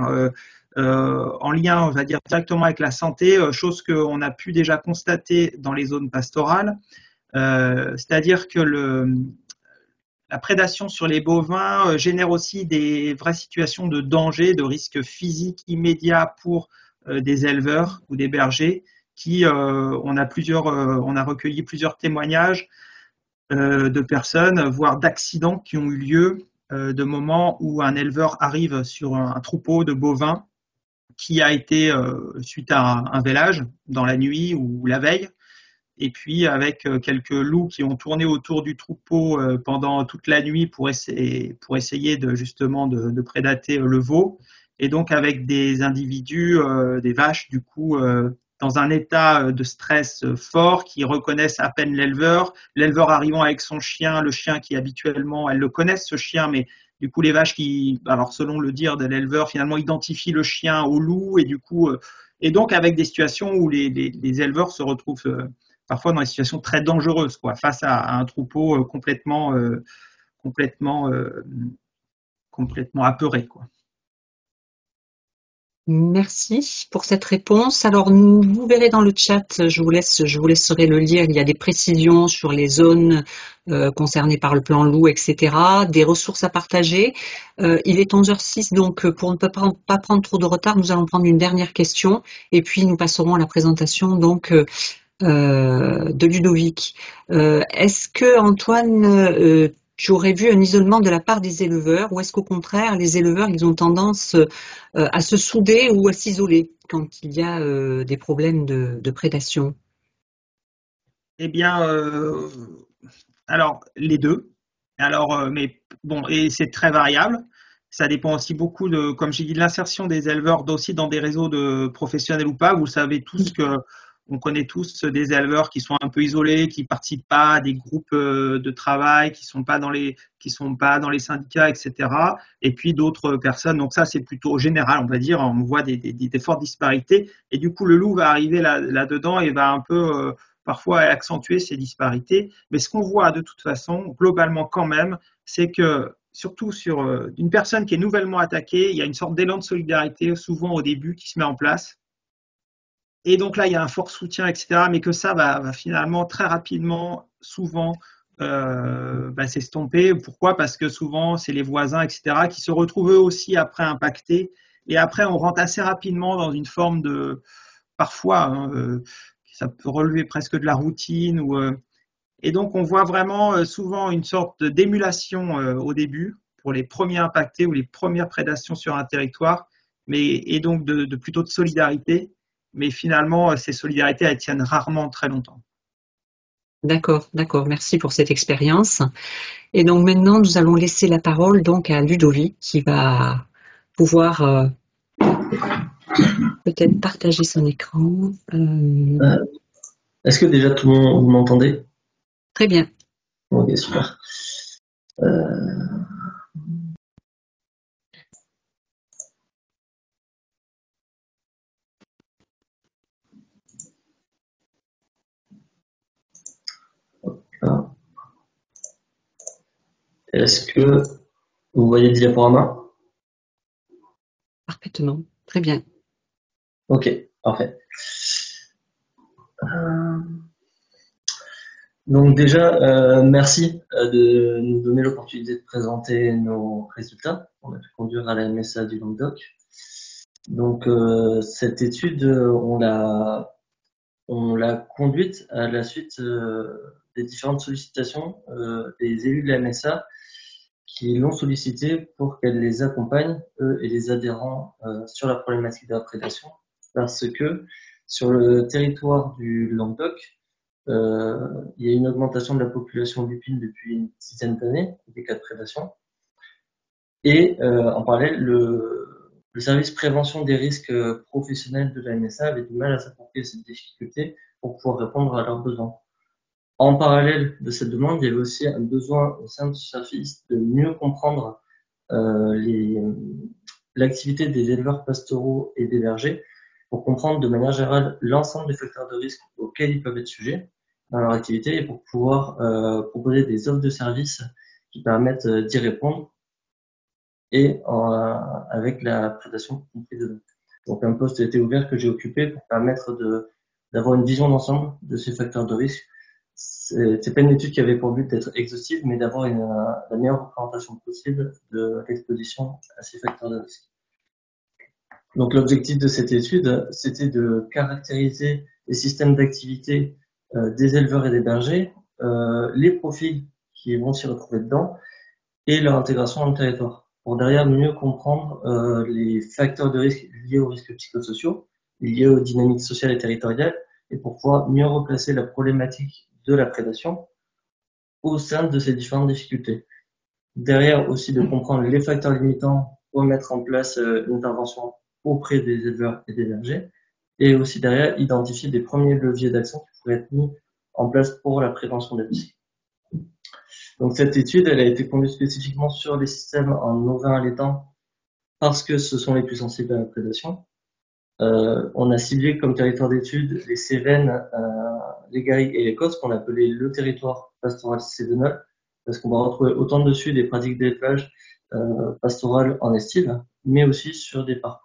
en lien, on va dire, directement avec la santé, chose qu'on a pu déjà constater dans les zones pastorales. C'est-à-dire que la prédation sur les bovins génère aussi des vraies situations de danger, de risque physique immédiat pour des éleveurs ou des bergers on a recueilli plusieurs témoignages de personnes, voire d'accidents qui ont eu lieu de moments où un éleveur arrive sur un troupeau de bovins qui a été suite à un vélage dans la nuit ou la veille, et puis avec quelques loups qui ont tourné autour du troupeau pendant toute la nuit pour essayer de prédater le veau, et donc avec des individus, des vaches du coup, dans un état de stress fort, qui reconnaissent à peine l'éleveur arrivant avec son chien, le chien qui habituellement, elles le connaissent ce chien, mais du coup les vaches alors selon le dire de l'éleveur, finalement identifient le chien au loup, et du coup, et donc avec des situations où les éleveurs se retrouvent parfois dans des situations très dangereuses, face à un troupeau complètement apeuré, quoi. Merci pour cette réponse. Alors, vous verrez dans le chat, je vous laisserai le lire. Il y a des précisions sur les zones concernées par le plan loup, etc. Des ressources à partager. Il est 11h06, donc pour ne pas prendre trop de retard, nous allons prendre une dernière question et puis nous passerons à la présentation donc de Ludovic. Est-ce que Antoine, tu aurais vu un isolement de la part des éleveurs ou est-ce qu'au contraire, les éleveurs, ils ont tendance à se souder ou à s'isoler quand il y a des problèmes de prédation? Eh bien, alors les deux. Alors, mais bon, et c'est très variable. Ça dépend aussi beaucoup de, comme j'ai dit, de l'insertion des éleveurs aussi dans des réseaux de professionnels ou pas. Vous savez tous que on connaît tous des éleveurs qui sont un peu isolés, qui participent pas à des groupes de travail, qui sont pas dans les syndicats, etc. Et puis d'autres personnes. Donc ça, c'est plutôt général, on va dire. On voit des fortes disparités. Et du coup, le loup va arriver là-dedans et va un peu parfois accentuer ces disparités. Mais ce qu'on voit de toute façon, globalement quand même, c'est que surtout sur une personne qui est nouvellement attaquée, il y a une sorte d'élan de solidarité souvent au début qui se met en place. Et donc là, il y a un fort soutien, etc. Mais que ça va finalement très rapidement, souvent, s'estomper. Pourquoi? Parce que souvent, c'est les voisins, etc., qui se retrouvent eux aussi après impactés. Et après, on rentre assez rapidement dans une forme de, parfois, ça peut relever presque de la routine. Et donc, on voit vraiment souvent une sorte d'émulation au début pour les premiers impactés ou les premières prédations sur un territoire, et donc plutôt de solidarité. Mais finalement, ces solidarités, elles tiennent rarement très longtemps. D'accord, d'accord. Merci pour cette expérience. Et donc maintenant, nous allons laisser la parole donc à Ludovic qui va pouvoir peut-être partager son écran. Est-ce que déjà tout le monde, vous m'entendez? Très bien. Ok, super. Est-ce que vous voyez le diaporama? Parfaitement. Très bien. Ok, parfait. Donc déjà, merci de nous donner l'opportunité de présenter nos résultats. On a pu conduire à la MSA du Languedoc. Donc cette étude, on l'a conduite à la suite des différentes sollicitations des élus de la MSA qui l'ont sollicité pour qu'elle les accompagne, eux et les adhérents, sur la problématique de la prédation, parce que sur le territoire du Languedoc, il y a une augmentation de la population lupine depuis une dizaine d'années, des cas de prédation. Et en parallèle, le service prévention des risques professionnels de la MSA avait du mal à s'approprier cette difficulté pour pouvoir répondre à leurs besoins. En parallèle de cette demande, il y avait aussi un besoin au sein du service de mieux comprendre l'activité des éleveurs pastoraux et des bergers pour comprendre de manière générale l'ensemble des facteurs de risque auxquels ils peuvent être sujets dans leur activité et pour pouvoir proposer des offres de services qui permettent d'y répondre et avec la prédation comprise dedans. Donc un poste a été ouvert que j'ai occupé pour permettre d'avoir une vision d'ensemble de ces facteurs de risque. C'est pas une étude qui avait pour but d'être exhaustive, mais d'avoir la meilleure représentation possible de l'exposition à ces facteurs de risque. Donc l'objectif de cette étude, c'était de caractériser les systèmes d'activité des éleveurs et des bergers, les profils qui vont s'y retrouver dedans et leur intégration dans le territoire, pour derrière mieux comprendre les facteurs de risque liés aux risques psychosociaux, liés aux dynamiques sociales et territoriales, et pour pouvoir mieux replacer la problématique de la prédation au sein de ces différentes difficultés. Derrière aussi de comprendre les facteurs limitants pour mettre en place une intervention auprès des éleveurs et des bergers, et aussi derrière identifier des premiers leviers d'action qui pourraient être mis en place pour la prévention des risques. Donc cette étude, elle a été conduite spécifiquement sur les systèmes en ovin allaitant parce que ce sont les plus sensibles à la prédation. On a ciblé comme territoire d'étude les Cévennes, les Garrigues et les Côtes, qu'on appelait le territoire pastoral cévenol, parce qu'on va retrouver autant dessus des pratiques d'élevage pastoral en estive, mais aussi sur des parcours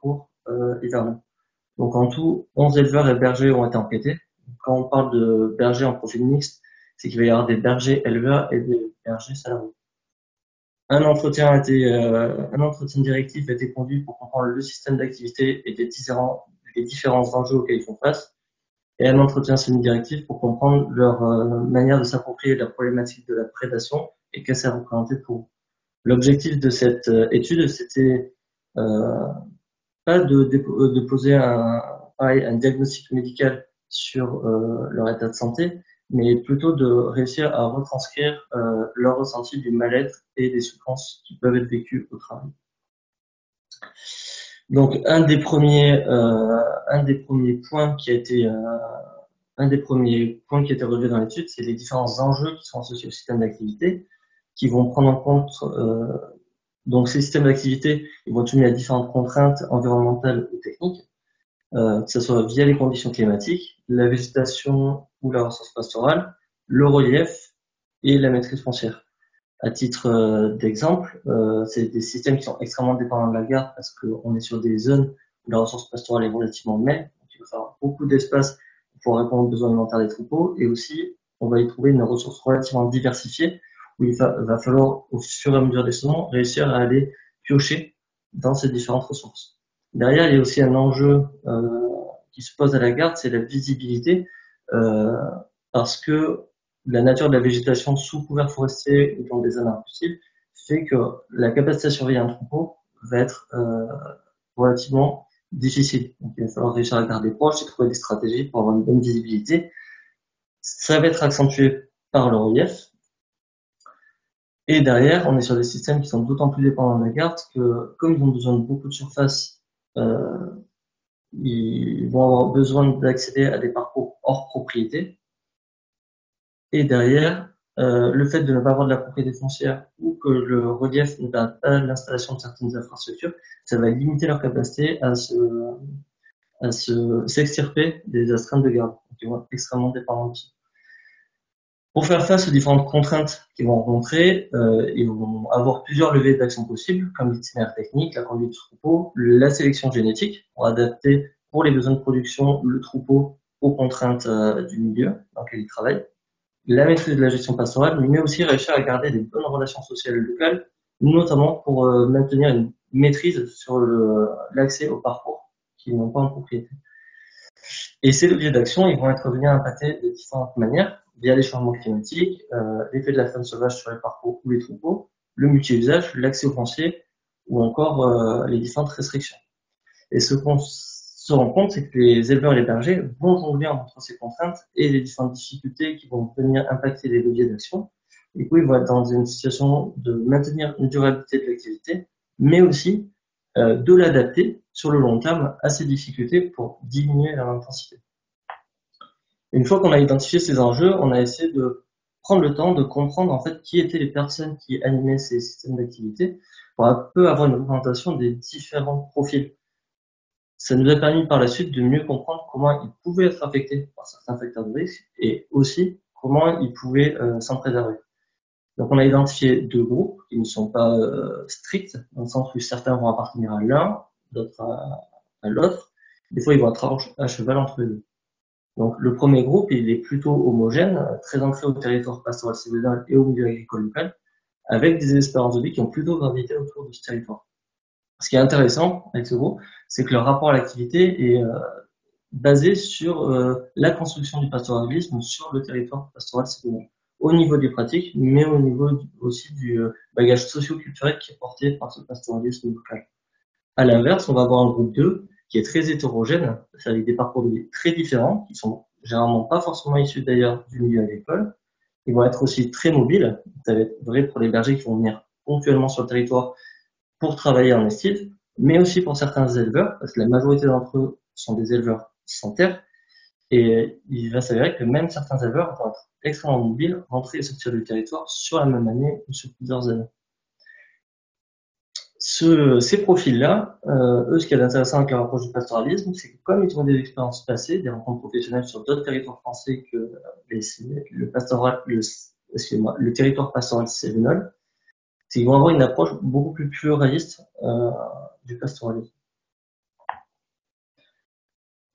hivernaux. Donc en tout, 11 éleveurs et bergers ont été enquêtés. Quand on parle de bergers en profil mixte, c'est qu'il va y avoir des bergers éleveurs et des bergers salariés. Un entretien directif a été conduit pour comprendre le système d'activité et les différents enjeux auxquels ils font face, et un entretien semi-directif pour comprendre leur manière de s'approprier la problématique de la prédation et qu'est-ce que ça représentait pour eux. L'objectif de cette étude, c'était pas de poser un diagnostic médical sur leur état de santé, mais plutôt de réussir à retranscrire leur ressenti du mal-être et des souffrances qui peuvent être vécues au travail. Donc un des premiers points qui a été relevé dans l'étude, c'est les différents enjeux qui sont associés au système d'activité, qui vont prendre en compte donc ces systèmes d'activité, ils vont être soumis à différentes contraintes environnementales ou techniques, que ce soit via les conditions climatiques, la végétation ou la ressource pastorale, le relief et la maîtrise foncière. À titre d'exemple, c'est des systèmes qui sont extrêmement dépendants de la garde parce qu'on est sur des zones où la ressource pastorale est relativement maigre, donc il va falloir beaucoup d'espace pour répondre aux besoins alimentaires des troupeaux, et aussi on va y trouver une ressource relativement diversifiée où il va falloir au fur et à mesure des saisons réussir à aller piocher dans ces différentes ressources. Derrière, il y a aussi un enjeu qui se pose à la garde, c'est la visibilité, parce que la nature de la végétation sous couvert forestier ou dans des zones arbustives fait que la capacité à surveiller un troupeau va être relativement difficile. Donc, il va falloir réussir à garder proche et trouver des stratégies pour avoir une bonne visibilité. Ça va être accentué par le relief. Et derrière, on est sur des systèmes qui sont d'autant plus dépendants de la garde que, comme ils ont besoin de beaucoup de surface, ils vont avoir besoin d'accéder à des parcours hors propriété. Et derrière, le fait de ne pas avoir de la propriété foncière ou que le relief ne permet pas l'installation de certaines infrastructures, ça va limiter leur capacité à s'extirper des astreintes de garde. Donc, ils vont être extrêmement dépendants de ça. Pour faire face aux différentes contraintes qu'ils vont rencontrer, ils vont avoir plusieurs leviers d'action possibles, comme l'itinéraire technique, la conduite du troupeau, la sélection génétique, pour adapter pour les besoins de production le troupeau aux contraintes du milieu dans lequel ils travaillent, la maîtrise de la gestion pastorale, mais aussi réussir à garder des bonnes relations sociales locales, notamment pour maintenir une maîtrise sur l'accès au parcours qui n'ont pas en propriété. Et ces leviers d'action, ils vont être venus impacter de différentes manières, via les changements climatiques, l'effet de la faune sauvage sur les parcours ou les troupeaux, le multi-usage, l'accès au foncier, ou encore les différentes restrictions. Et ce qu'on se rend compte, c'est que les éleveurs et les bergers vont jongler entre ces contraintes et les différentes difficultés qui vont venir impacter les leviers d'action. Du coup, ils vont être dans une situation de maintenir une durabilité de l'activité, mais aussi de l'adapter sur le long terme à ces difficultés pour diminuer leur intensité. Une fois qu'on a identifié ces enjeux, on a essayé de prendre le temps de comprendre en fait qui étaient les personnes qui animaient ces systèmes d'activité pour un peu avoir une représentation des différents profils. Ça nous a permis par la suite de mieux comprendre comment ils pouvaient être affectés par certains facteurs de risque et aussi comment ils pouvaient s'en préserver. Donc on a identifié deux groupes qui ne sont pas stricts, dans le sens où certains vont appartenir à l'un, d'autres à l'autre. Des fois, ils vont être à cheval entre les deux. Donc le premier groupe, il est plutôt homogène, très ancré au territoire pastoral cévenol et au milieu agricole local, avec des espérances de vie qui ont plutôt gravité autour de ce territoire. Ce qui est intéressant avec ce groupe, c'est que leur rapport à l'activité est basé sur la construction du pastoralisme sur le territoire pastoral cévenol, au niveau des pratiques, mais au niveau aussi du bagage socio-culturel qui est porté par ce pastoralisme local. À l'inverse, on va avoir un groupe 2 qui est très hétérogène, avec des parcours de vie très différents, qui sont généralement pas forcément issus d'ailleurs du milieu agricole. Ils vont être aussi très mobiles, ça va être vrai pour les bergers qui vont venir ponctuellement sur le territoire pour travailler en estive, mais aussi pour certains éleveurs, parce que la majorité d'entre eux sont des éleveurs sans terre, et il va s'avérer que même certains éleveurs vont être extrêmement mobiles, rentrer et sortir du territoire sur la même année ou sur plusieurs années. Ces profils-là, eux, ce qui est intéressant avec leur approche du pastoralisme, c'est que comme ils ont des expériences passées, des rencontres professionnelles sur d'autres territoires français que le territoire pastoral cévenol, c'est qu'ils vont avoir une approche beaucoup plus pluraliste du pastoralisme.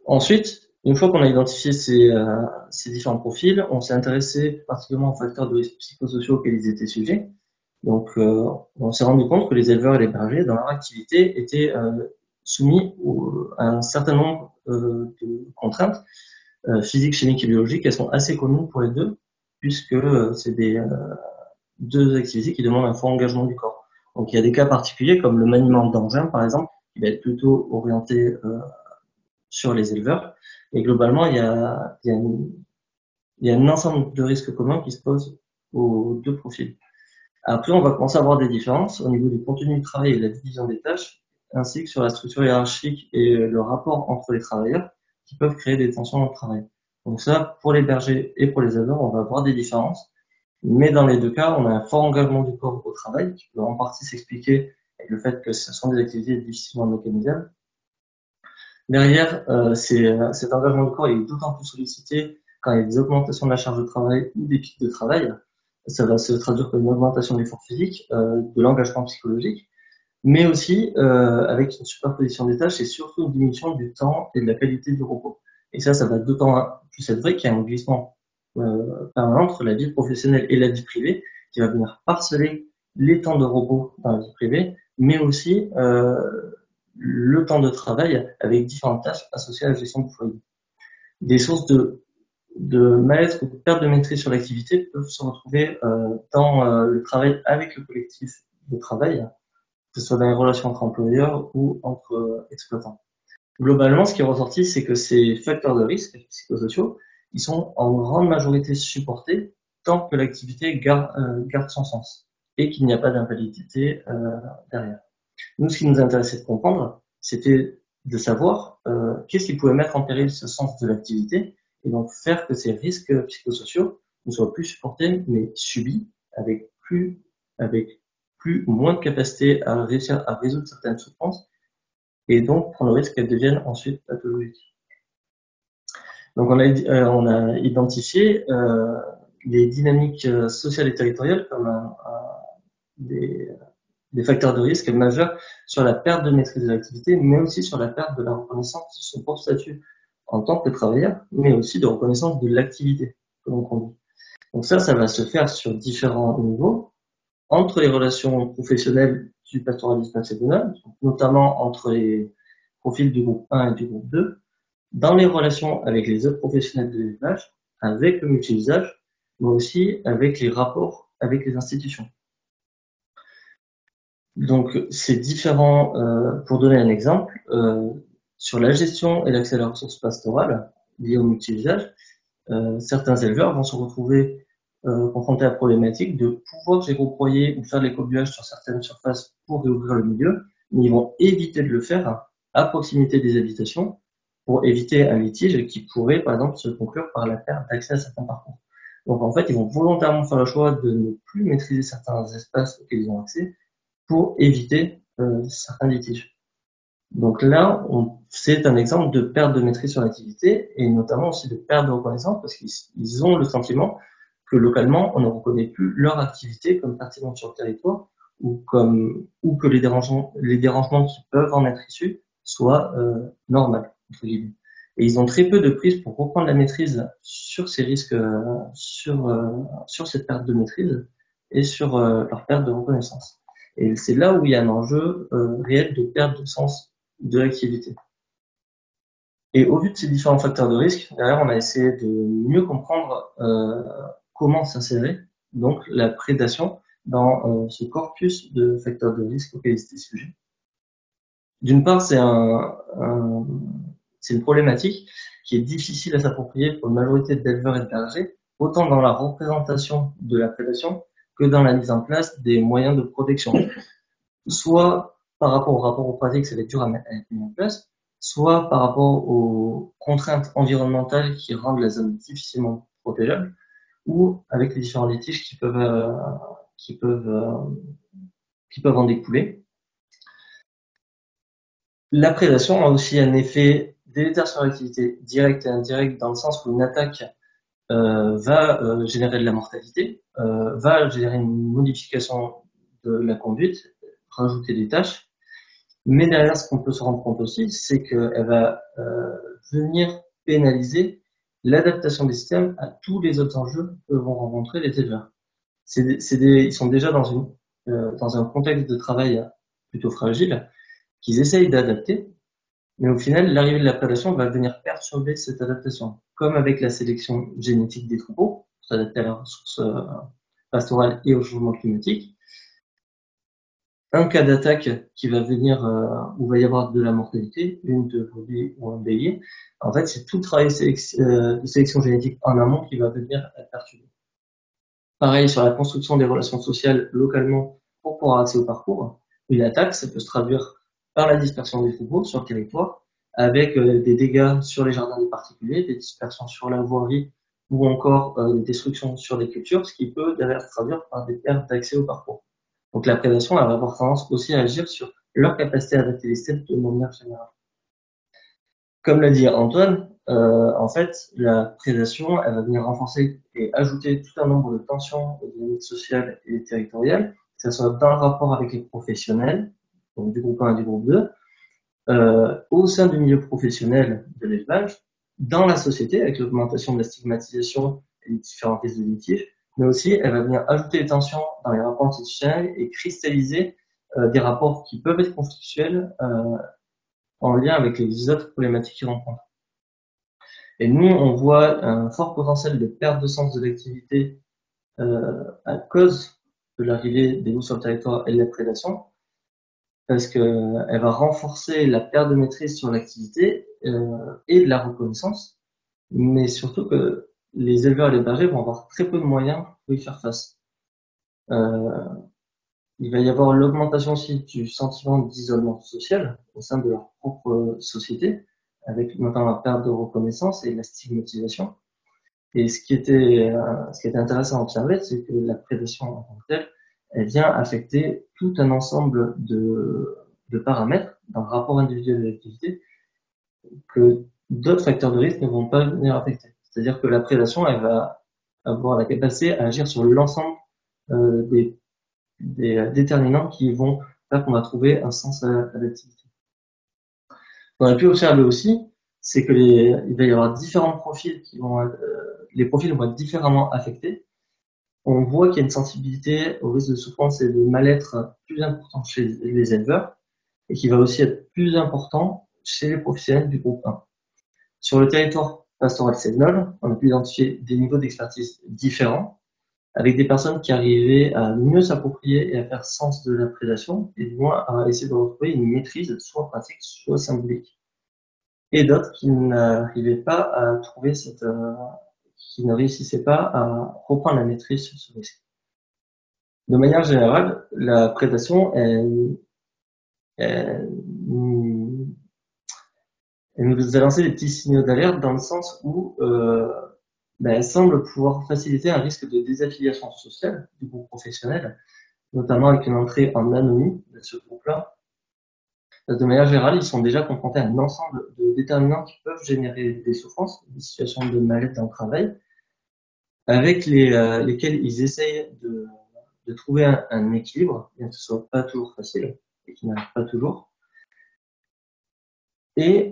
Ensuite, une fois qu'on a identifié ces différents profils, on s'est intéressé particulièrement aux facteurs de risque psychosociaux auxquels ils étaient sujets. Donc, on s'est rendu compte que les éleveurs et les bergers, dans leur activité, étaient soumis à un certain nombre de contraintes physiques, chimiques et biologiques. Elles sont assez communes pour les deux, puisque c'est deux activités qui demandent un fort engagement du corps. Donc, il y a des cas particuliers, comme le maniement d'engins, par exemple, qui va être plutôt orienté sur les éleveurs. Et globalement, il y a un ensemble de risques communs qui se posent aux deux profils. Après, on va commencer à avoir des différences au niveau du contenu du travail et de la division des tâches, ainsi que sur la structure hiérarchique et le rapport entre les travailleurs, qui peuvent créer des tensions dans le travail. Donc ça, pour les bergers et pour les éleveurs, on va avoir des différences. Mais dans les deux cas, on a un fort engagement du corps au travail, qui peut en partie s'expliquer avec le fait que ce sont des activités difficilement mécanisables. Derrière, cet engagement du corps est d'autant plus sollicité quand il y a des augmentations de la charge de travail ou des pics de travail. Ça va se traduire comme une augmentation de l'effort physique, de l'engagement psychologique, mais aussi avec une superposition des tâches et surtout une diminution du temps et de la qualité du repos. Et ça va d'autant plus être vrai qu'il y a un glissement permanent entre la vie professionnelle et la vie privée qui va venir parceller les temps de repos dans la vie privée, mais aussi le temps de travail avec différentes tâches associées à la gestion du foyer. Des sources de mal-être ou de perte de maîtrise sur l'activité peuvent se retrouver dans le travail avec le collectif de travail, que ce soit dans les relations entre employeurs ou entre exploitants. Globalement, ce qui est ressorti, c'est que ces facteurs de risque psychosociaux, ils sont en grande majorité supportés tant que l'activité garde son sens et qu'il n'y a pas d'invalidité derrière. Nous, ce qui nous intéressait de comprendre, c'était de savoir qu'est-ce qui pouvait mettre en péril ce sens de l'activité et donc faire que ces risques psychosociaux ne soient plus supportés mais subis avec plus ou moins de capacité à réussir à résoudre certaines souffrances et donc prendre le risque qu'elles deviennent ensuite pathologiques. Donc on a identifié les dynamiques sociales et territoriales comme des facteurs de risque majeurs sur la perte de maîtrise de l'activité, mais aussi sur la perte de la reconnaissance de son propre statut en tant que travailleur, mais aussi de reconnaissance de l'activité que l'on conduit. Donc ça va se faire sur différents niveaux, entre les relations professionnelles du pastoralisme macédonal, notamment entre les profils du groupe 1 et du groupe 2, dans les relations avec les autres professionnels de l'élevage, avec le multi-usage, mais aussi avec les rapports avec les institutions. Donc, c'est différent, pour donner un exemple, sur la gestion et l'accès à la ressource pastorale liée au multi-usage, certains éleveurs vont se retrouver confrontés à la problématique de pouvoir géroproyer ou faire de l'écobuage sur certaines surfaces pour réouvrir le milieu, mais ils vont éviter de le faire à proximité des habitations pour éviter un litige qui pourrait, par exemple, se conclure par la perte d'accès à certains parcours. Donc, en fait, ils vont volontairement faire le choix de ne plus maîtriser certains espaces auxquels ils ont accès pour éviter certains litiges. Donc là, c'est un exemple de perte de maîtrise sur l'activité et notamment aussi de perte de reconnaissance parce qu'ils ont le sentiment que localement, on ne reconnaît plus leur activité comme pertinente sur le territoire ou que les dérangements qui peuvent en être issus soient normaux, entre guillemets. Et ils ont très peu de prise pour reprendre la maîtrise sur ces risques, sur cette perte de maîtrise et sur leur perte de reconnaissance. Et c'est là où il y a un enjeu réel de perte de sens de l'activité. Et au vu de ces différents facteurs de risque, derrière, on a essayé de mieux comprendre comment s'insérer donc la prédation dans ce corpus de facteurs de risque auxquels ils étaient sujets. D'une part, c'est une problématique qui est difficile à s'approprier pour une majorité d'éleveurs et de bergers, autant dans la représentation de la prédation que dans la mise en place des moyens de protection. Soit par rapport au rapport aux pratiques, ça va être dur à mettre en place, soit par rapport aux contraintes environnementales qui rendent la zone difficilement protégeable, ou avec les différents litiges qui peuvent en découler. La prédation a aussi un effet délétère sur l'activité directe et indirecte dans le sens où une attaque va générer de la mortalité, va générer une modification de la conduite, rajouter des tâches, Mais derrière, ce qu'on peut se rendre compte aussi, c'est qu'elle va venir pénaliser l'adaptation des systèmes à tous les autres enjeux que vont rencontrer les éleveurs. Ils sont déjà dans un contexte de travail plutôt fragile, qu'ils essayent d'adapter, mais au final, l'arrivée de la prédation va venir perturber cette adaptation. Comme avec la sélection génétique des troupeaux, pour s'adapter à la ressource pastorale et au changement climatique. Un cas d'attaque qui va venir, où il va y avoir de la mortalité, une de brebis ou un bélier, en fait, c'est tout le travail de sélection génétique en amont qui va venir perturber. Pareil sur la construction des relations sociales localement pour pouvoir accéder au parcours. Une attaque, ça peut se traduire par la dispersion des troupeaux sur le territoire, avec des dégâts sur les jardins des particuliers, des dispersions sur la voirie ou encore des destructions sur les cultures, ce qui peut derrière se traduire par des pertes d'accès au parcours. Donc la prédation, elle va avoir tendance aussi à agir sur leur capacité à adapter les systèmes de manière générale. Comme l'a dit Antoine, en fait, la prédation, elle va venir renforcer et ajouter tout un nombre de tensions aux dynamiques sociales et territoriales, que ce soit dans le rapport avec les professionnels, donc du groupe 1 et du groupe 2, au sein du milieu professionnel de l'élevage, dans la société, avec l'augmentation de la stigmatisation et les différents risques de litige, mais aussi elle va venir ajouter des tensions dans les rapports institutionnels et cristalliser des rapports qui peuvent être conflictuels en lien avec les autres problématiques qu'ils rencontrent. Et nous, on voit un fort potentiel de perte de sens de l'activité à cause de l'arrivée des loups sur le territoire et de la prédation, parce qu'elle va renforcer la perte de maîtrise sur l'activité et de la reconnaissance, mais surtout que les éleveurs et les bergers vont avoir très peu de moyens pour y faire face. Il va y avoir l'augmentation aussi du sentiment d'isolement social au sein de leur propre société, avec notamment la perte de reconnaissance et la stigmatisation. Et ce qui était intéressant à observer, c'est que la prédation en tant que telle, elle vient affecter tout un ensemble de paramètres dans le rapport individuel de l'activité que d'autres facteurs de risque ne vont pas venir affecter. C'est-à-dire que la prédation, elle va avoir la capacité à agir sur l'ensemble des déterminants qui vont faire qu'on va trouver un sens à l'activité. On a pu observer aussi, c'est que il va y avoir différents profils les profils vont être différemment affectés. On voit qu'il y a une sensibilité au risque de souffrance et de mal-être plus important chez les éleveurs et qui va aussi être plus important chez les professionnels du groupe 1. Sur le territoire pastoral sévenol, on a pu identifier des niveaux d'expertise différents avec des personnes qui arrivaient à mieux s'approprier et à faire sens de la prédation et du moins à essayer de retrouver une maîtrise soit pratique, soit symbolique. Et d'autres qui n'arrivaient pas à trouver qui ne réussissaient pas à reprendre la maîtrise sur ce risque. De manière générale, la prédation, elle nous a lancé des petits signaux d'alerte dans le sens où elle semble pouvoir faciliter un risque de désaffiliation sociale du groupe professionnel, notamment avec une entrée en anomie de ce groupe-là. De manière générale, ils sont déjà confrontés à un ensemble de déterminants qui peuvent générer des souffrances, des situations de mal-être dans le travail, avec lesquels ils essayent de trouver un équilibre, bien que ce soit pas toujours facile et qui n'arrive pas toujours. Et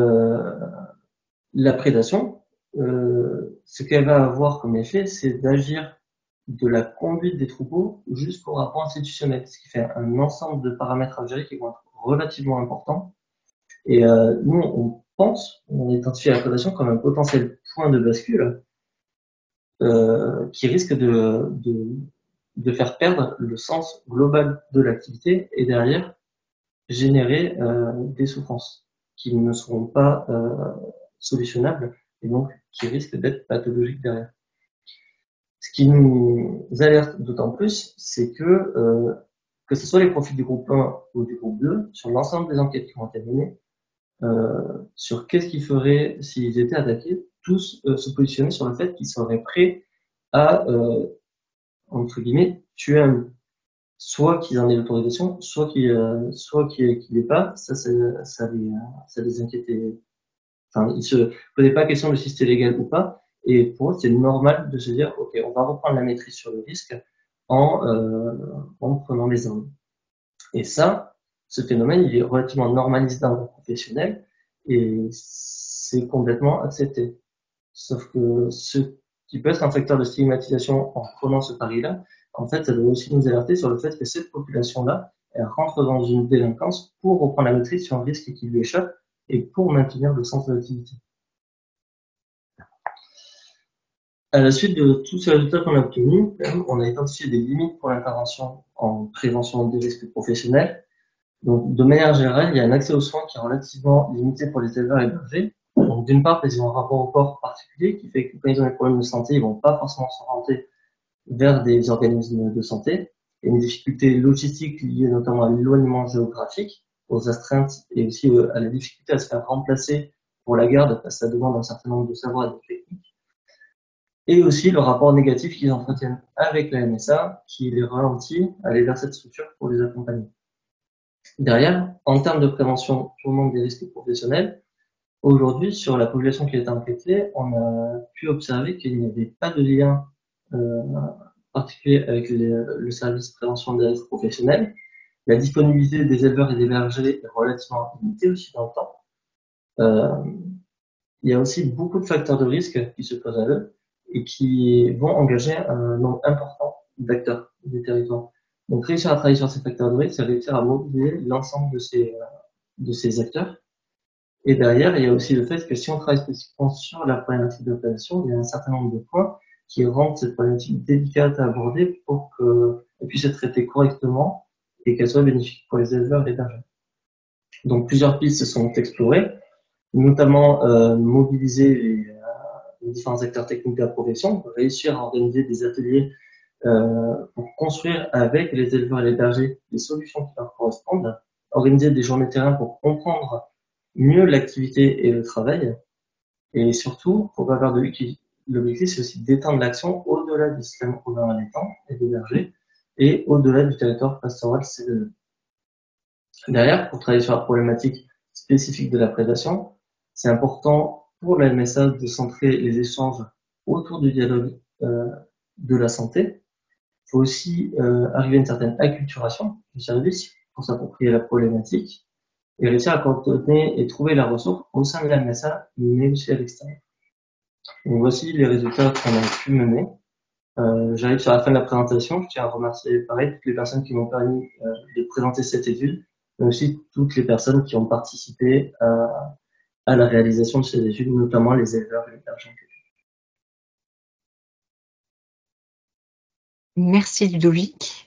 la prédation, ce qu'elle va avoir comme effet, c'est d'agir de la conduite des troupeaux jusqu'au rapport institutionnel, ce qui fait un ensemble de paramètres à gérer qui vont être relativement importants. Et nous, on identifie la prédation comme un potentiel point de bascule qui risque de faire perdre le sens global de l'activité et derrière générer des souffrances qui ne seront pas solutionnables et donc qui risquent d'être pathologiques derrière. Ce qui nous alerte d'autant plus, c'est que ce soit les profils du groupe 1 ou du groupe 2, sur l'ensemble des enquêtes qui ont été menées, sur qu'est-ce qu'ils feraient s'ils étaient attaqués, tous se positionner sur le fait qu'ils seraient prêts à, entre guillemets, tuer un loup. Soit qu'ils en aient l'autorisation, soit qu'ils l'aient pas, ça les inquiétait. Enfin, ils se posaient pas question de si c'était légal ou pas, et pour eux, c'est normal de se dire, ok, on va reprendre la maîtrise sur le risque en prenant les armes. Et ça, ce phénomène, il est relativement normalisé dans le monde professionnel et c'est complètement accepté. Sauf que ce qui peut être un facteur de stigmatisation en prenant ce pari-là, en fait, ça doit aussi nous alerter sur le fait que cette population-là, elle rentre dans une délinquance pour reprendre la maîtrise sur un risque qui lui échappe et pour maintenir le sens de l'activité. À la suite de tous ces résultats qu'on a obtenus, on a identifié des limites pour l'intervention en prévention des risques professionnels. Donc, de manière générale, il y a un accès aux soins qui est relativement limité pour les éleveurs et bergers. Donc, d'une part, parce qu'ils ont un rapport au corps particulier qui fait que quand ils ont des problèmes de santé, ils vont pas forcément s'orienter vers des organismes de santé. Il y a une difficulté logistique liée notamment à l'éloignement géographique, aux astreintes et aussi à la difficulté à se faire remplacer pour la garde parce que ça demande un certain nombre de savoirs et de techniques. Et aussi le rapport négatif qu'ils entretiennent avec la MSA qui les ralentit à aller vers cette structure pour les accompagner. Derrière, en termes de prévention purement des risques professionnels, aujourd'hui, sur la population qui est enquêtée, on a pu observer qu'il n'y avait pas de lien particulier avec le service prévention des risques professionnels. La disponibilité des éleveurs et des bergers est relativement limitée aussi dans le temps. Il y a aussi beaucoup de facteurs de risque qui se posent à eux et qui vont engager un nombre important d'acteurs des territoires. Donc, réussir à travailler sur ces facteurs de risque, c'est réussir à mobiliser l'ensemble de ces acteurs. Et derrière, il y a aussi le fait que si on travaille spécifiquement sur la problématique de prévention, il y a un certain nombre de points qui rendent cette problématique délicate à aborder pour qu'elle puisse être traitée correctement et qu'elle soit bénéfique pour les éleveurs et les bergers. Donc, plusieurs pistes sont explorées, notamment mobiliser les différents acteurs techniques de la profession, réussir à organiser des ateliers pour construire avec les éleveurs et les bergers les solutions qui leur correspondent, organiser des journées terrain pour comprendre mieux l'activité et le travail, et surtout, pour pas perdre de vue, l'objectif c'est aussi d'étendre l'action au-delà du système urbain allaitant et des bergers, et au-delà du territoire pastoral CDE. Derrière, pour travailler sur la problématique spécifique de la prédation, c'est important pour la MSA de centrer les échanges autour du dialogue de la santé. Il faut aussi arriver à une certaine acculturation du service pour s'approprier la problématique et réussir à coordonner et trouver la ressource au sein de la MSA, mais aussi à l'extérieur. Donc voici les résultats qu'on a pu mener. J'arrive sur la fin de la présentation. Je tiens à remercier pareil toutes les personnes qui m'ont permis de présenter cette étude, mais aussi toutes les personnes qui ont participé à la réalisation de ces études, notamment les éleveurs et les bergers. Merci Ludovic.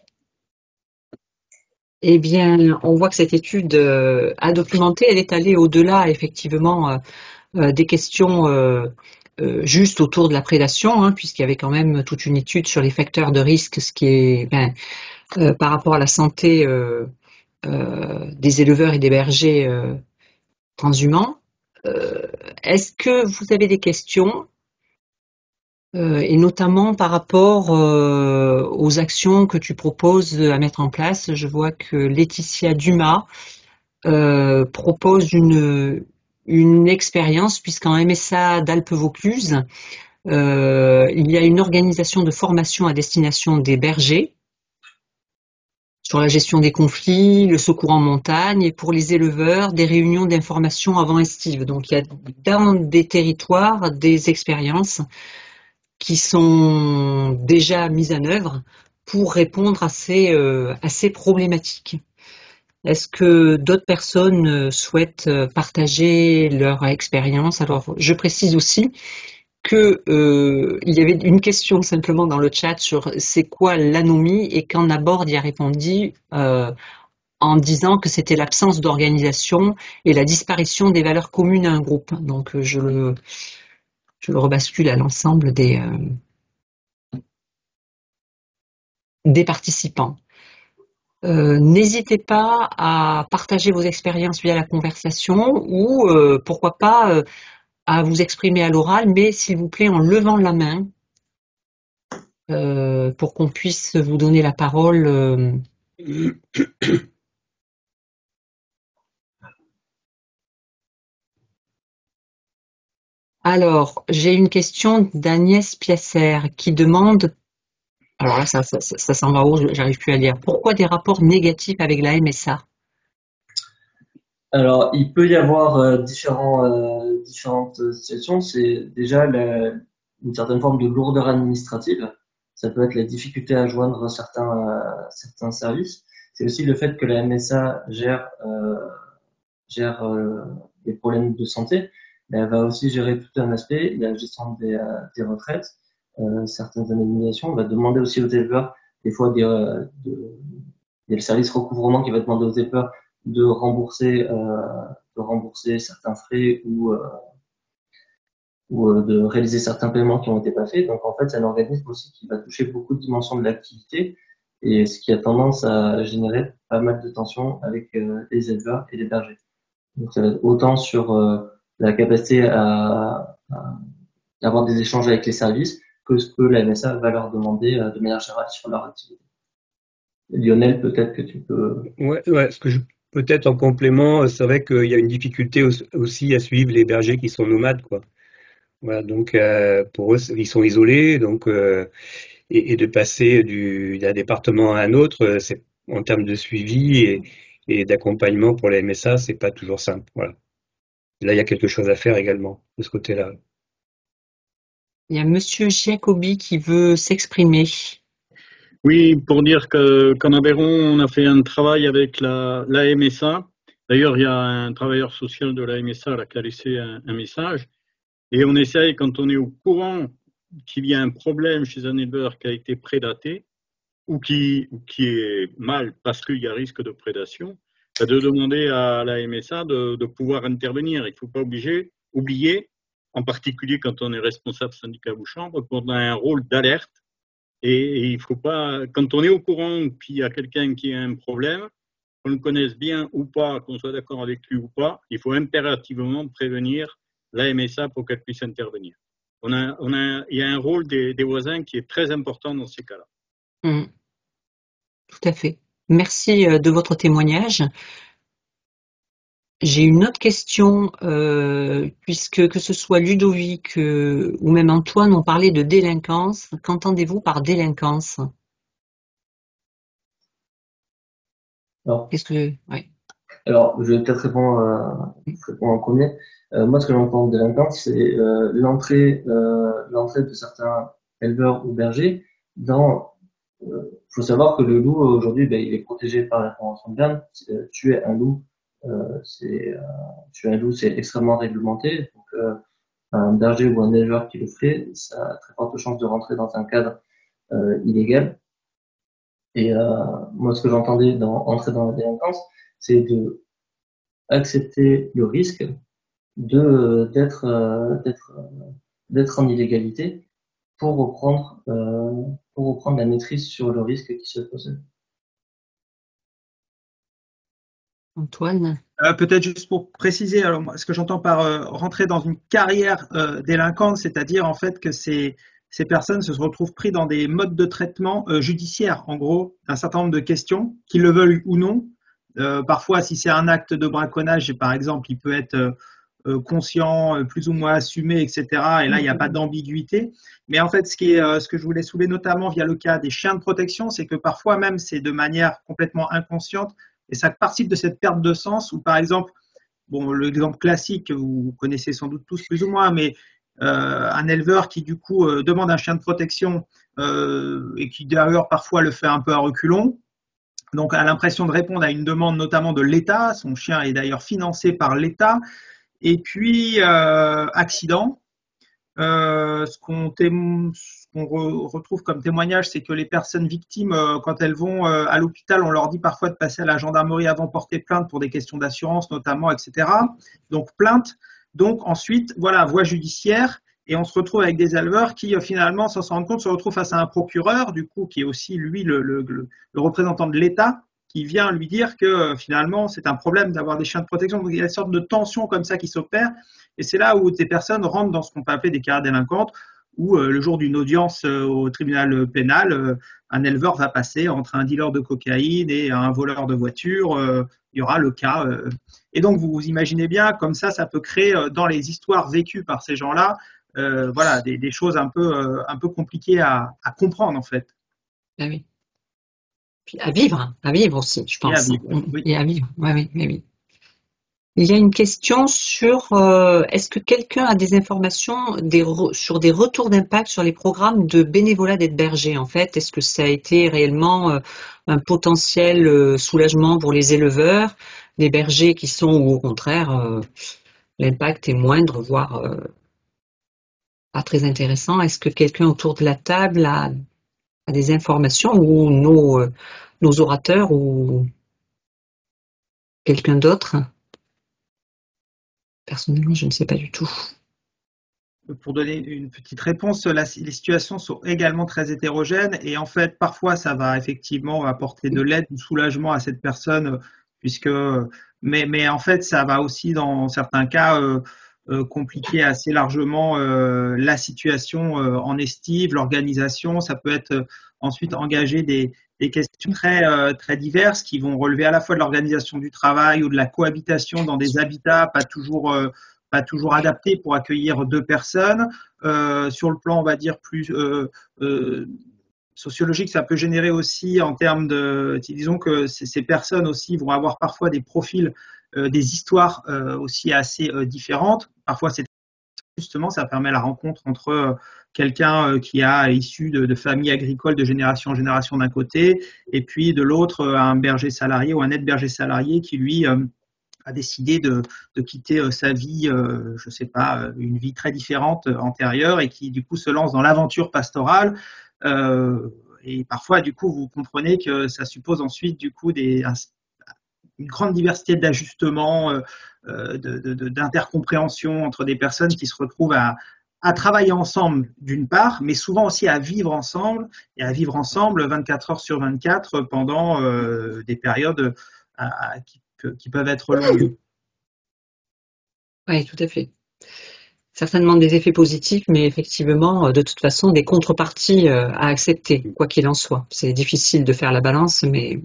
Eh bien, on voit que cette étude a documenté, elle est allée au-delà effectivement des questions juste autour de la prédation, puisqu'il y avait quand même toute une étude sur les facteurs de risque, ce qui est par rapport à la santé des éleveurs et des bergers transhumants. Est-ce que vous avez des questions et notamment par rapport aux actions que tu proposes à mettre en place? Je vois que Laetitia Dumas propose une expérience, puisqu'en MSA d'Alpes-Vaucluse, il y a une organisation de formation à destination des bergers sur la gestion des conflits, le secours en montagne, et pour les éleveurs, des réunions d'information avant estive. Donc il y a dans des territoires des expériences qui sont déjà mises en œuvre pour répondre à ces problématiques. Est-ce que d'autres personnes souhaitent partager leur expérience? Alors, je précise aussi que il y avait une question simplement dans le chat sur c'est quoi l'anomie, et quand Nabord y a répondu en disant que c'était l'absence d'organisation et la disparition des valeurs communes à un groupe. Donc, je le rebascule à l'ensemble des participants. N'hésitez pas à partager vos expériences via la conversation ou pourquoi pas à vous exprimer à l'oral, mais s'il vous plaît en levant la main pour qu'on puisse vous donner la parole. Alors, j'ai une question d'Agnès Piasser qui demande, alors là ça s'en va haut, j'arrive plus à lire, pourquoi des rapports négatifs avec la MSA? Alors, il peut y avoir différentes situations. C'est déjà une certaine forme de lourdeur administrative. Ça peut être la difficulté à joindre certains services. C'est aussi le fait que la MSA gère les problèmes de santé. Mais elle va aussi gérer tout un aspect, la gestion des retraites, certaines indemnisations. On va demander aussi aux éleveurs, des fois, il y a le service recouvrement qui va demander aux éleveurs de rembourser certains frais ou de réaliser certains paiements qui ont été pas faits. Donc en fait, c'est un organisme aussi qui va toucher beaucoup de dimensions de l'activité et ce qui a tendance à générer pas mal de tensions avec les éleveurs et les bergers. Donc ça va être autant sur la capacité à avoir des échanges avec les services que ce que la MSA va leur demander de manière générale sur leur activité. Lionel, peut-être que tu peux. Ouais, peut-être en complément, c'est vrai qu'il y a une difficulté aussi à suivre les bergers qui sont nomades, quoi. Voilà, donc pour eux, ils sont isolés, donc et de passer d'un département à un autre, c'est en termes de suivi et d'accompagnement pour la MSA, c'est pas toujours simple. Voilà. Là, il y a quelque chose à faire également de ce côté-là. Il y a Monsieur Giacobi qui veut s'exprimer. Oui, pour dire qu'en Aveyron, on a fait un travail avec la MSA. D'ailleurs, il y a un travailleur social de la MSA là, qui a laissé un message. Et on essaye, quand on est au courant qu'il y a un problème chez un éleveur qui a été prédaté ou qui est mal parce qu'il y a risque de prédation, de demander à la MSA de pouvoir intervenir. Il ne faut pas oublier, en particulier quand on est responsable syndicat ou chambre, qu'on a un rôle d'alerte. Et il faut pas, quand on est au courant qu'il y a quelqu'un qui a un problème, qu'on le connaisse bien ou pas, qu'on soit d'accord avec lui ou pas, il faut impérativement prévenir la MSA pour qu'elle puisse intervenir. Il y a un rôle des voisins qui est très important dans ces cas-là. Tout à fait. Merci de votre témoignage. J'ai une autre question, puisque que ce soit Ludovic ou même Antoine ont parlé de délinquance. Qu'entendez-vous par délinquance? Alors, ouais. Alors, je vais peut-être répondre en premier. Moi, ce que j'entends de délinquance, c'est l'entrée de certains éleveurs ou bergers dans. Faut savoir que le loup aujourd'hui, il est protégé par la Convention de Berne. Tuer un loup, c'est extrêmement réglementé. Donc, un berger ou un éleveur qui le fait, ça a très forte chance de rentrer dans un cadre illégal. Et moi, ce que j'entendais entrer dans la délinquance, c'est de accepter le risque d'être en illégalité pour reprendre la maîtrise sur le risque qui se pose. Antoine? Peut-être juste pour préciser, alors moi, ce que j'entends par rentrer dans une carrière délinquante, c'est-à-dire en fait que ces personnes se retrouvent pris dans des modes de traitement judiciaires, en gros, d'un certain nombre de questions, qu'ils le veulent ou non. Parfois, si c'est un acte de braconnage, par exemple, il peut être conscient, plus ou moins assumé, etc. Et là, il n'y a pas d'ambiguïté. Mais en fait, ce que je voulais soulever, notamment via le cas des chiens de protection, c'est que parfois même, c'est de manière complètement inconsciente. Et ça participe de cette perte de sens où, par exemple, bon, l'exemple classique, vous connaissez sans doute tous plus ou moins, mais un éleveur qui, du coup, demande un chien de protection et qui, d'ailleurs, parfois le fait un peu à reculons, donc a l'impression de répondre à une demande notamment de l'État. Son chien est d'ailleurs financé par l'État. Et puis, accident. Ce qu'on retrouve comme témoignage, c'est que les personnes victimes, quand elles vont à l'hôpital, on leur dit parfois de passer à la gendarmerie avant de porter plainte pour des questions d'assurance notamment, etc. Donc plainte. Donc ensuite, voilà, voie judiciaire. Et on se retrouve avec des éleveurs qui finalement, sans s'en rendre compte, se retrouvent face à un procureur, du coup, qui est aussi lui le représentant de l'État, qui vient lui dire que finalement, c'est un problème d'avoir des chiens de protection. Donc il y a une sorte de tension comme ça qui s'opère. Et c'est là où des personnes rentrent dans ce qu'on peut appeler des carrières délinquantes, où le jour d'une audience au tribunal pénal, un éleveur va passer entre un dealer de cocaïne et un voleur de voiture. Il y aura le cas. Et donc, vous imaginez bien, comme ça peut créer dans les histoires vécues par ces gens-là, voilà, des choses un peu compliquées à comprendre, en fait. Ah oui. Puis à vivre aussi, je pense. Et à vivre, oui. Et à vivre, oui. Il y a une question sur est-ce que quelqu'un a des informations sur des retours d'impact sur les programmes de bénévolat d'aide berger en fait? Est-ce que ça a été réellement un potentiel soulagement pour les éleveurs, les bergers qui sont, ou au contraire, l'impact est moindre, voire pas très intéressant? Est-ce que quelqu'un autour de la table a des informations, ou nos orateurs, ou quelqu'un d'autre? Personnellement, je ne sais pas du tout. Pour donner une petite réponse, les situations sont également très hétérogènes et en fait, parfois, ça va effectivement apporter de l'aide, du soulagement à cette personne, mais en fait, ça va aussi, dans certains cas, compliquer assez largement la situation en estive, l'organisation. Ça peut être ensuite engager des questions très diverses qui vont relever à la fois de l'organisation du travail ou de la cohabitation dans des habitats pas toujours adaptés pour accueillir deux personnes. Sur le plan, on va dire, plus sociologique, ça peut générer aussi en termes disons que ces personnes aussi vont avoir parfois des profils, des histoires aussi assez différentes. Parfois, justement, ça permet la rencontre entre quelqu'un qui a issu de familles agricoles de génération en génération d'un côté, et puis de l'autre, un berger salarié ou un aide-berger salarié qui, lui, a décidé de quitter sa vie, je ne sais pas, une vie très différente antérieure, et qui, du coup, se lance dans l'aventure pastorale. Et parfois, du coup, vous comprenez que ça suppose ensuite, du coup, une grande diversité d'ajustements, d'intercompréhension entre des personnes qui se retrouvent à travailler ensemble d'une part, mais souvent aussi à vivre ensemble, et à vivre ensemble 24 heures sur 24 pendant des périodes qui peuvent être longues. Oui, tout à fait. Certainement des effets positifs, mais effectivement, de toute façon, des contreparties à accepter, quoi qu'il en soit. C'est difficile de faire la balance, mais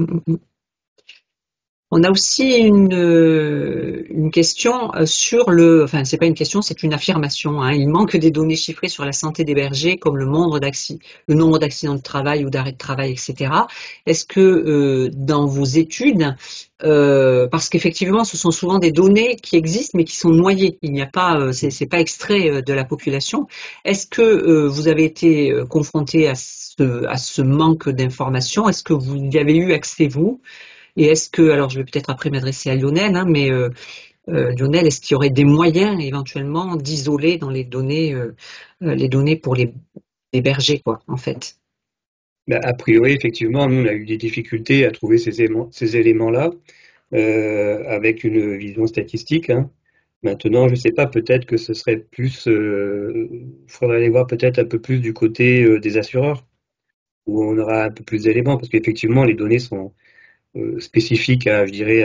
on a aussi une question sur enfin, c'est pas une question, c'est une affirmation, hein. Il manque des données chiffrées sur la santé des bergers, comme le nombre d'accidents de travail ou d'arrêt de travail, etc. Est-ce que dans vos études, parce qu'effectivement, ce sont souvent des données qui existent, mais qui sont noyées. Il n'y a pas, c'est pas extrait de la population. Est-ce que vous avez été confronté à ce manque d'informations? Est-ce que vous y avez eu accès, vous? Et est-ce que, alors je vais peut-être après m'adresser à Lionel, hein, mais Lionel, est-ce qu'il y aurait des moyens éventuellement d'isoler dans les données pour les bergers, quoi, en fait? A priori, effectivement, nous, on a eu des difficultés à trouver ces éléments-là, avec une vision statistique, hein. Maintenant, je ne sais pas, peut-être que ce serait plus, faudrait aller voir peut-être un peu plus du côté des assureurs, où on aura un peu plus d'éléments, parce qu'effectivement, les données sont spécifiques à, je dirais,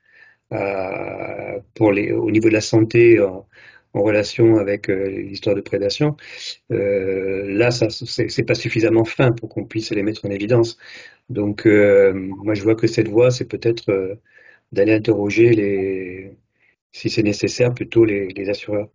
au niveau de la santé en relation avec l'histoire de prédation. Là, c'est pas suffisamment fin pour qu'on puisse les mettre en évidence. Donc, moi, je vois que cette voie, c'est peut-être d'aller interroger si c'est nécessaire, plutôt les assureurs.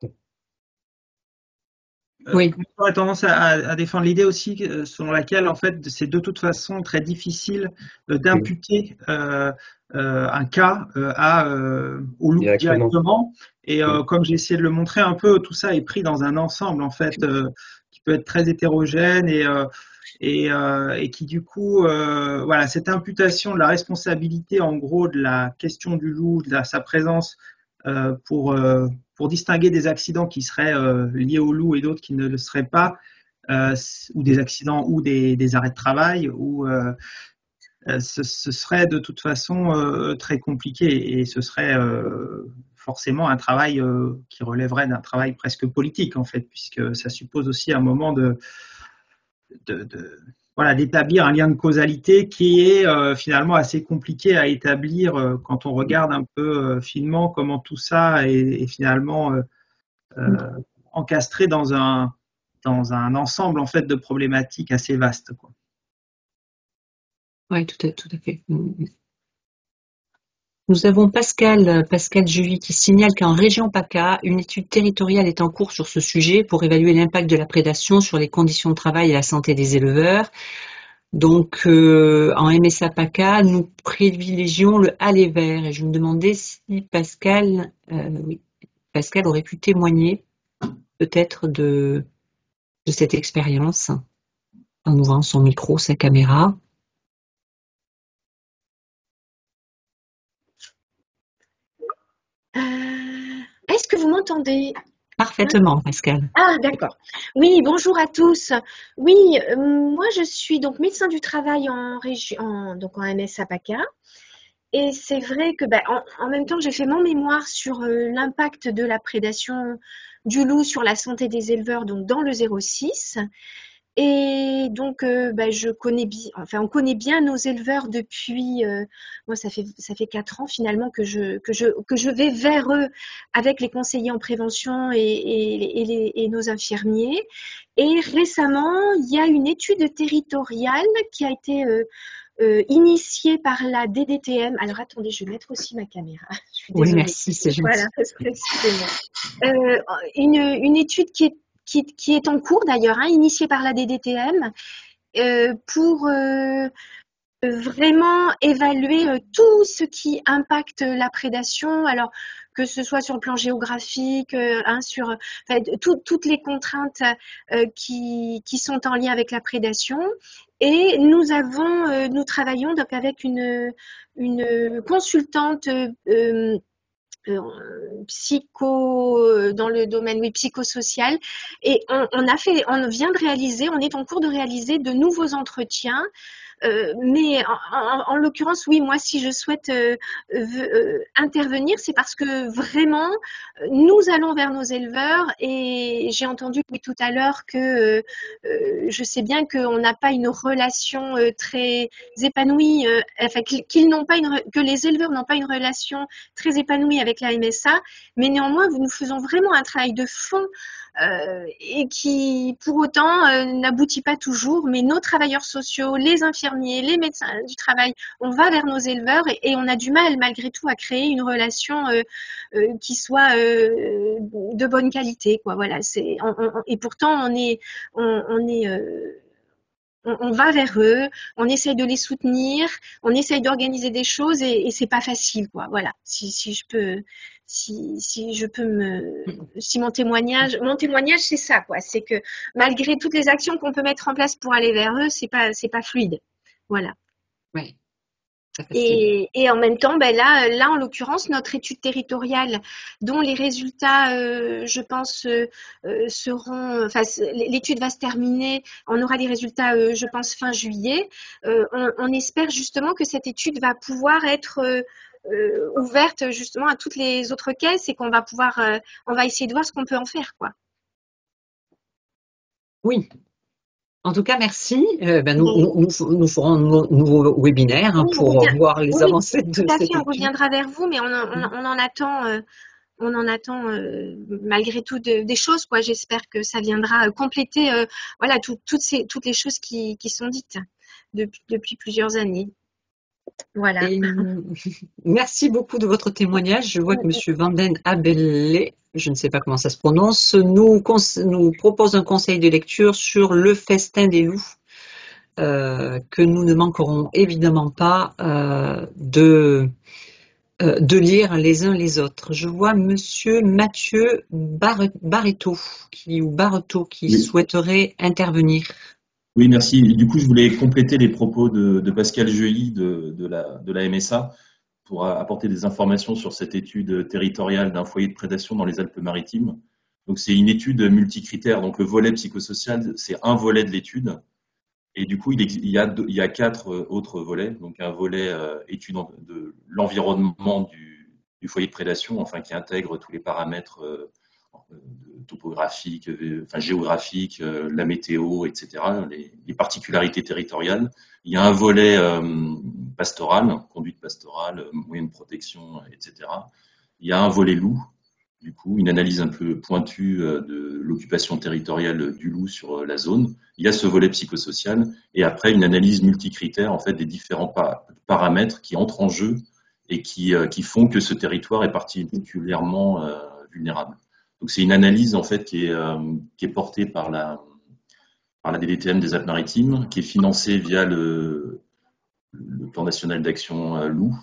Oui. J'aurais tendance à défendre l'idée aussi selon laquelle, en fait, c'est de toute façon très difficile d'imputer un cas au loup directement. Et comme j'ai essayé de le montrer un peu, tout ça est pris dans un ensemble, en fait, qui peut être très hétérogène et qui, du coup, voilà, cette imputation de la responsabilité, en gros, de la question du loup, sa présence pour distinguer des accidents qui seraient liés au loup et d'autres qui ne le seraient pas, ou des accidents ou des arrêts de travail, ce serait de toute façon très compliqué, et ce serait forcément un travail qui relèverait d'un travail presque politique, en fait, puisque ça suppose aussi un moment d'établir un lien de causalité qui est finalement assez compliqué à établir quand on regarde un peu finement comment tout ça est finalement encastré dans un ensemble, en fait, de problématiques assez vastes, quoi. Oui, tout à fait. Nous avons Pascal Julie qui signale qu'en région PACA, une étude territoriale est en cours sur ce sujet pour évaluer l'impact de la prédation sur les conditions de travail et la santé des éleveurs. Donc, en MSA PACA, nous privilégions le aller vers. Et je me demandais si Pascal, oui, Pascal aurait pu témoigner peut-être de cette expérience en ouvrant son micro, sa caméra. Est-ce que vous m'entendez? Parfaitement, Pascal. Ah, d'accord. Oui, bonjour à tous. Oui, moi je suis donc médecin du travail en région, donc en MSA PACA. Et c'est vrai que en même temps, j'ai fait mon mémoire sur l'impact de la prédation du loup sur la santé des éleveurs, donc dans le 06. Et donc, je connais bien, enfin, on connaît bien nos éleveurs depuis, moi, ça fait 4 ans finalement que je vais vers eux avec les conseillers en prévention et nos infirmiers. Et récemment, il y a une étude territoriale qui a été initiée par la DDTM. Alors, attendez, je vais mettre aussi ma caméra. Je suis Oui, désolée. merci, c'est gentil. Voilà, excusez-moi. Une étude qui est en cours d'ailleurs, initiée par la DDTM, pour vraiment évaluer tout ce qui impacte la prédation, alors que ce soit sur le plan géographique, sur toutes les contraintes qui sont en lien avec la prédation. Et nous travaillons donc avec une consultante dans le domaine psychosocial, et on vient de réaliser, on est en cours de réaliser de nouveaux entretiens. Mais en l'occurrence, oui, moi, si je souhaite intervenir, c'est parce que vraiment, nous allons vers nos éleveurs, et j'ai entendu tout à l'heure que je sais bien qu'on n'a pas une relation très épanouie, que les éleveurs n'ont pas une relation très épanouie avec la MSA, mais néanmoins, nous faisons vraiment un travail de fond et qui, pour autant, n'aboutit pas toujours. Mais nos travailleurs sociaux, les infirmiers, les médecins du travail, on va vers nos éleveurs, et on a du mal, malgré tout, à créer une relation qui soit de bonne qualité, quoi. Voilà. Et pourtant, on va vers eux, on essaye de les soutenir, on essaye d'organiser des choses, et c'est pas facile, quoi. Voilà. Si mon témoignage, c'est ça, quoi. C'est que malgré toutes les actions qu'on peut mettre en place pour aller vers eux, c'est pas fluide. Voilà. Oui. Et en même temps, là, en l'occurrence, notre étude territoriale, dont les résultats, je pense, seront, enfin, l'étude va se terminer, on aura des résultats, je pense, fin juillet. On espère justement que cette étude va pouvoir être ouverte justement à toutes les autres caisses, et qu'on va pouvoir, on va essayer de voir ce qu'on peut en faire, quoi. Oui. En tout cas, merci. Nous ferons un nouveau webinaire pour voir les avancées de cette étude. On reviendra vers vous, mais on en attend malgré tout des choses, quoi. J'espère que ça viendra compléter voilà, toutes les choses qui sont dites depuis plusieurs années. Voilà. Et merci beaucoup de votre témoignage. Je vois que M. Vanden Abelle, je ne sais pas comment ça se prononce, nous propose un conseil de lecture sur Le Festin des loups, que nous ne manquerons évidemment pas de lire les uns les autres. Je vois M. Mathieu Barreto qui souhaiterait intervenir. Oui, merci. Du coup, je voulais compléter les propos de Pascal Jeuilly de la MSA pour apporter des informations sur cette étude territoriale d'un foyer de prédation dans les Alpes-Maritimes. Donc, c'est une étude multicritère. Donc, le volet psychosocial, c'est un volet de l'étude. Et du coup, il y a 4 autres volets. Donc, un volet étude de l'environnement du foyer de prédation, enfin, qui intègre tous les paramètres topographique, géographique, la météo, etc., les particularités territoriales. Il y a un volet pastoral, conduite pastorale, moyens de protection, etc. Il y a un volet loup, du coup, une analyse un peu pointue de l'occupation territoriale du loup sur la zone. Il y a ce volet psychosocial, et après une analyse multicritère, en fait, des différents paramètres qui entrent en jeu et qui font que ce territoire est particulièrement vulnérable. Donc c'est une analyse en fait qui est portée par par la DDTM des Alpes-Maritimes, qui est financée via le plan national d'action loup,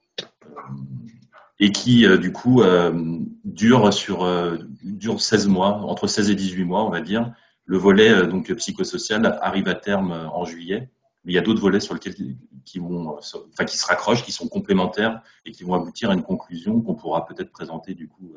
et qui du coup dure 16 mois, entre 16 et 18 mois, on va dire. Le volet donc psychosocial arrive à terme en juillet. Mais il y a d'autres volets sur lesquels qui se raccrochent, qui sont complémentaires et qui vont aboutir à une conclusion qu'on pourra peut-être présenter du coup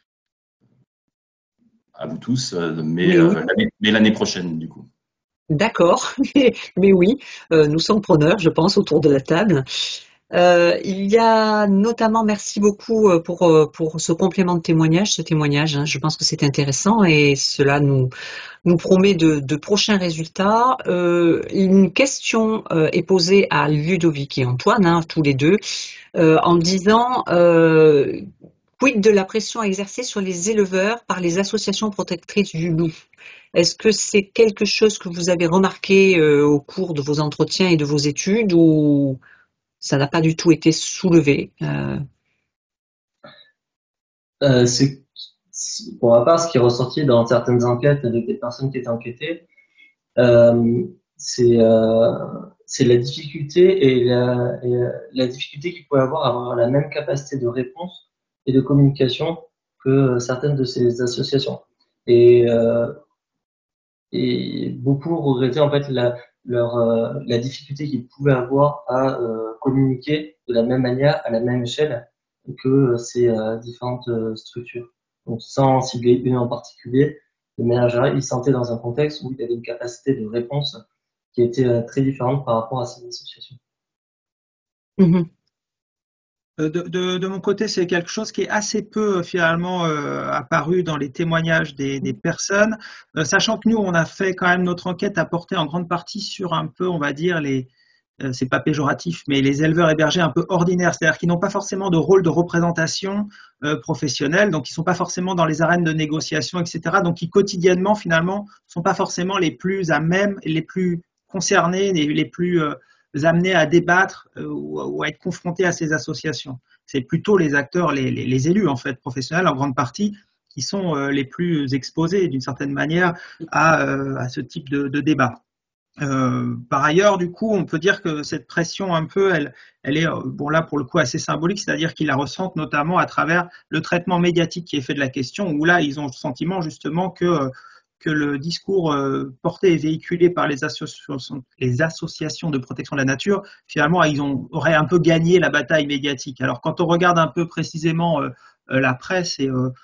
à vous tous, mais l'année prochaine du coup. D'accord, mais oui, nous sommes preneurs, je pense, autour de la table. Il y a notamment, merci beaucoup pour ce complément de témoignage, ce témoignage. Je pense que c'est intéressant et cela nous promet de prochains résultats. Une question est posée à Ludovic et Antoine, tous les deux, en disant quid de la pression exercée sur les éleveurs par les associations protectrices du loup? Est-ce que c'est quelque chose que vous avez remarqué au cours de vos entretiens et de vos études ou ça n'a pas du tout été soulevé? Pour ma part, ce qui est ressorti dans certaines enquêtes avec des personnes qui étaient enquêtées, c'est la difficulté et la difficulté qu'ils pouvaient avoir la même capacité de réponse et de communication que certaines de ces associations. Et beaucoup regrettaient en fait la difficulté qu'ils pouvaient avoir à communiquer de la même manière, à la même échelle que ces différentes structures. Donc sans cibler une en particulier, de manière générale, ils se sentaient dans un contexte où il y avait une capacité de réponse qui était très différente par rapport à ces associations. Mmh. De mon côté, c'est quelque chose qui est assez peu finalement apparu dans les témoignages des personnes, sachant que nous, on a fait quand même notre enquête a porté en grande partie sur un peu, on va dire, c'est pas péjoratif, mais les éleveurs et bergers un peu ordinaires, c'est-à-dire qu'ils n'ont pas forcément de rôle de représentation professionnelle, donc ils sont pas forcément dans les arènes de négociation, etc. Donc qui quotidiennement, finalement, sont pas forcément les plus à même, les plus concernés, les plus amenés à débattre ou à être confrontés à ces associations. C'est plutôt les acteurs, les élus en fait professionnels en grande partie, qui sont les plus exposés d'une certaine manière à ce type de débat. Par ailleurs, du coup, on peut dire que cette pression un peu, elle est bon là pour le coup assez symbolique, c'est-à-dire qu'ils la ressentent notamment à travers le traitement médiatique qui est fait de la question, où là ils ont le sentiment justement que le discours porté et véhiculé par les associations de protection de la nature, finalement, auraient un peu gagné la bataille médiatique. Alors, quand on regarde un peu précisément la presse,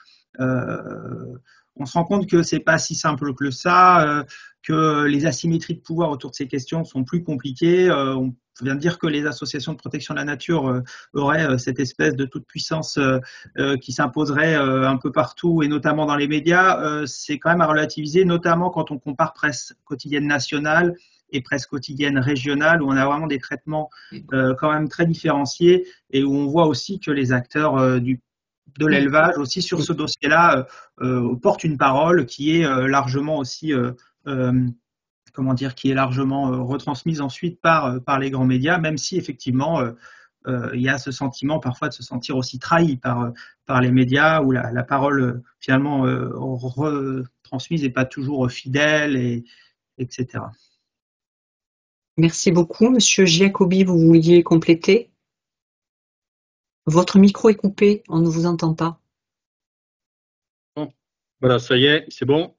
on se rend compte que c'est pas si simple que ça, que les asymétries de pouvoir autour de ces questions sont plus compliquées. On vient de dire que les associations de protection de la nature auraient cette espèce de toute-puissance qui s'imposerait un peu partout, et notamment dans les médias. C'est quand même à relativiser, notamment quand on compare presse quotidienne nationale et presse quotidienne régionale, où on a vraiment des traitements quand même très différenciés, et où on voit aussi que les acteurs de l'élevage aussi sur ce dossier-là portent une parole qui est largement aussi qui est largement retransmise ensuite par les grands médias, même si effectivement il y a ce sentiment parfois de se sentir aussi trahi par les médias, où la parole finalement retransmise n'est pas toujours fidèle, etc. Merci beaucoup. Monsieur Giacobi, vous vouliez compléter? Votre micro est coupé, on ne vous entend pas. Bon, voilà, ça y est, c'est bon.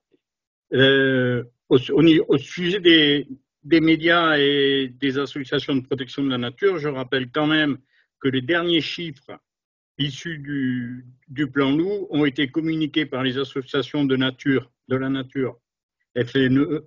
Au sujet des médias et des associations de protection de la nature, je rappelle quand même que les derniers chiffres issus du plan loup ont été communiqués par les associations de la nature, FNE,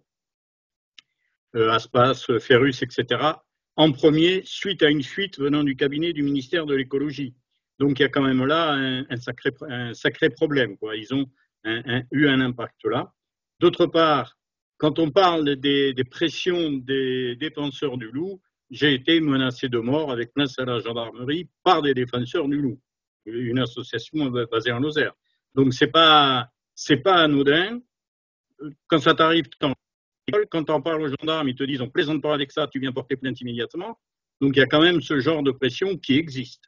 Aspas, Ferrus, etc., en premier, suite à une fuite venant du cabinet du ministère de l'écologie. Donc il y a quand même là un sacré problème, quoi. Ils ont eu un impact là. D'autre part, quand on parle des pressions des défenseur du loup, j'ai été menacé de mort avec menace à la gendarmerie par des défenseurs du loup, une association basée en Lozère. Donc c'est pas anodin. Quand ça t'arrive, quand on parle aux gendarmes, ils te disent on plaisante pas avec ça, tu viens porter plainte immédiatement. Donc il y a quand même ce genre de pression qui existe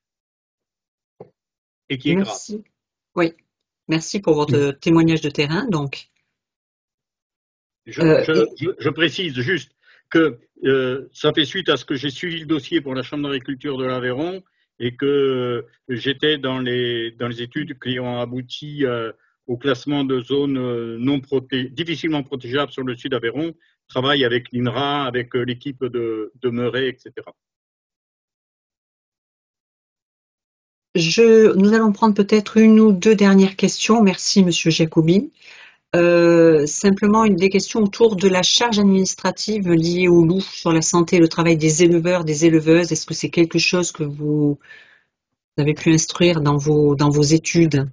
et qui est grave. Oui, merci pour votre témoignage de terrain. Donc, Je précise juste que ça fait suite à ce que j'ai suivi le dossier pour la Chambre d'agriculture de l'Aveyron et que j'étais dans les études qui ont abouti au classement de zones difficilement protégeables sur le sud Aveyron. Travaille avec l'INRA, avec l'équipe de Meuret, etc. Nous allons prendre peut-être une ou deux dernières questions. Merci, Monsieur Jacobi. Simplement des questions autour de la charge administrative liée au loup sur la santé et le travail des éleveurs, des éleveuses. Est-ce que c'est quelque chose que vous avez pu instruire dans vos études?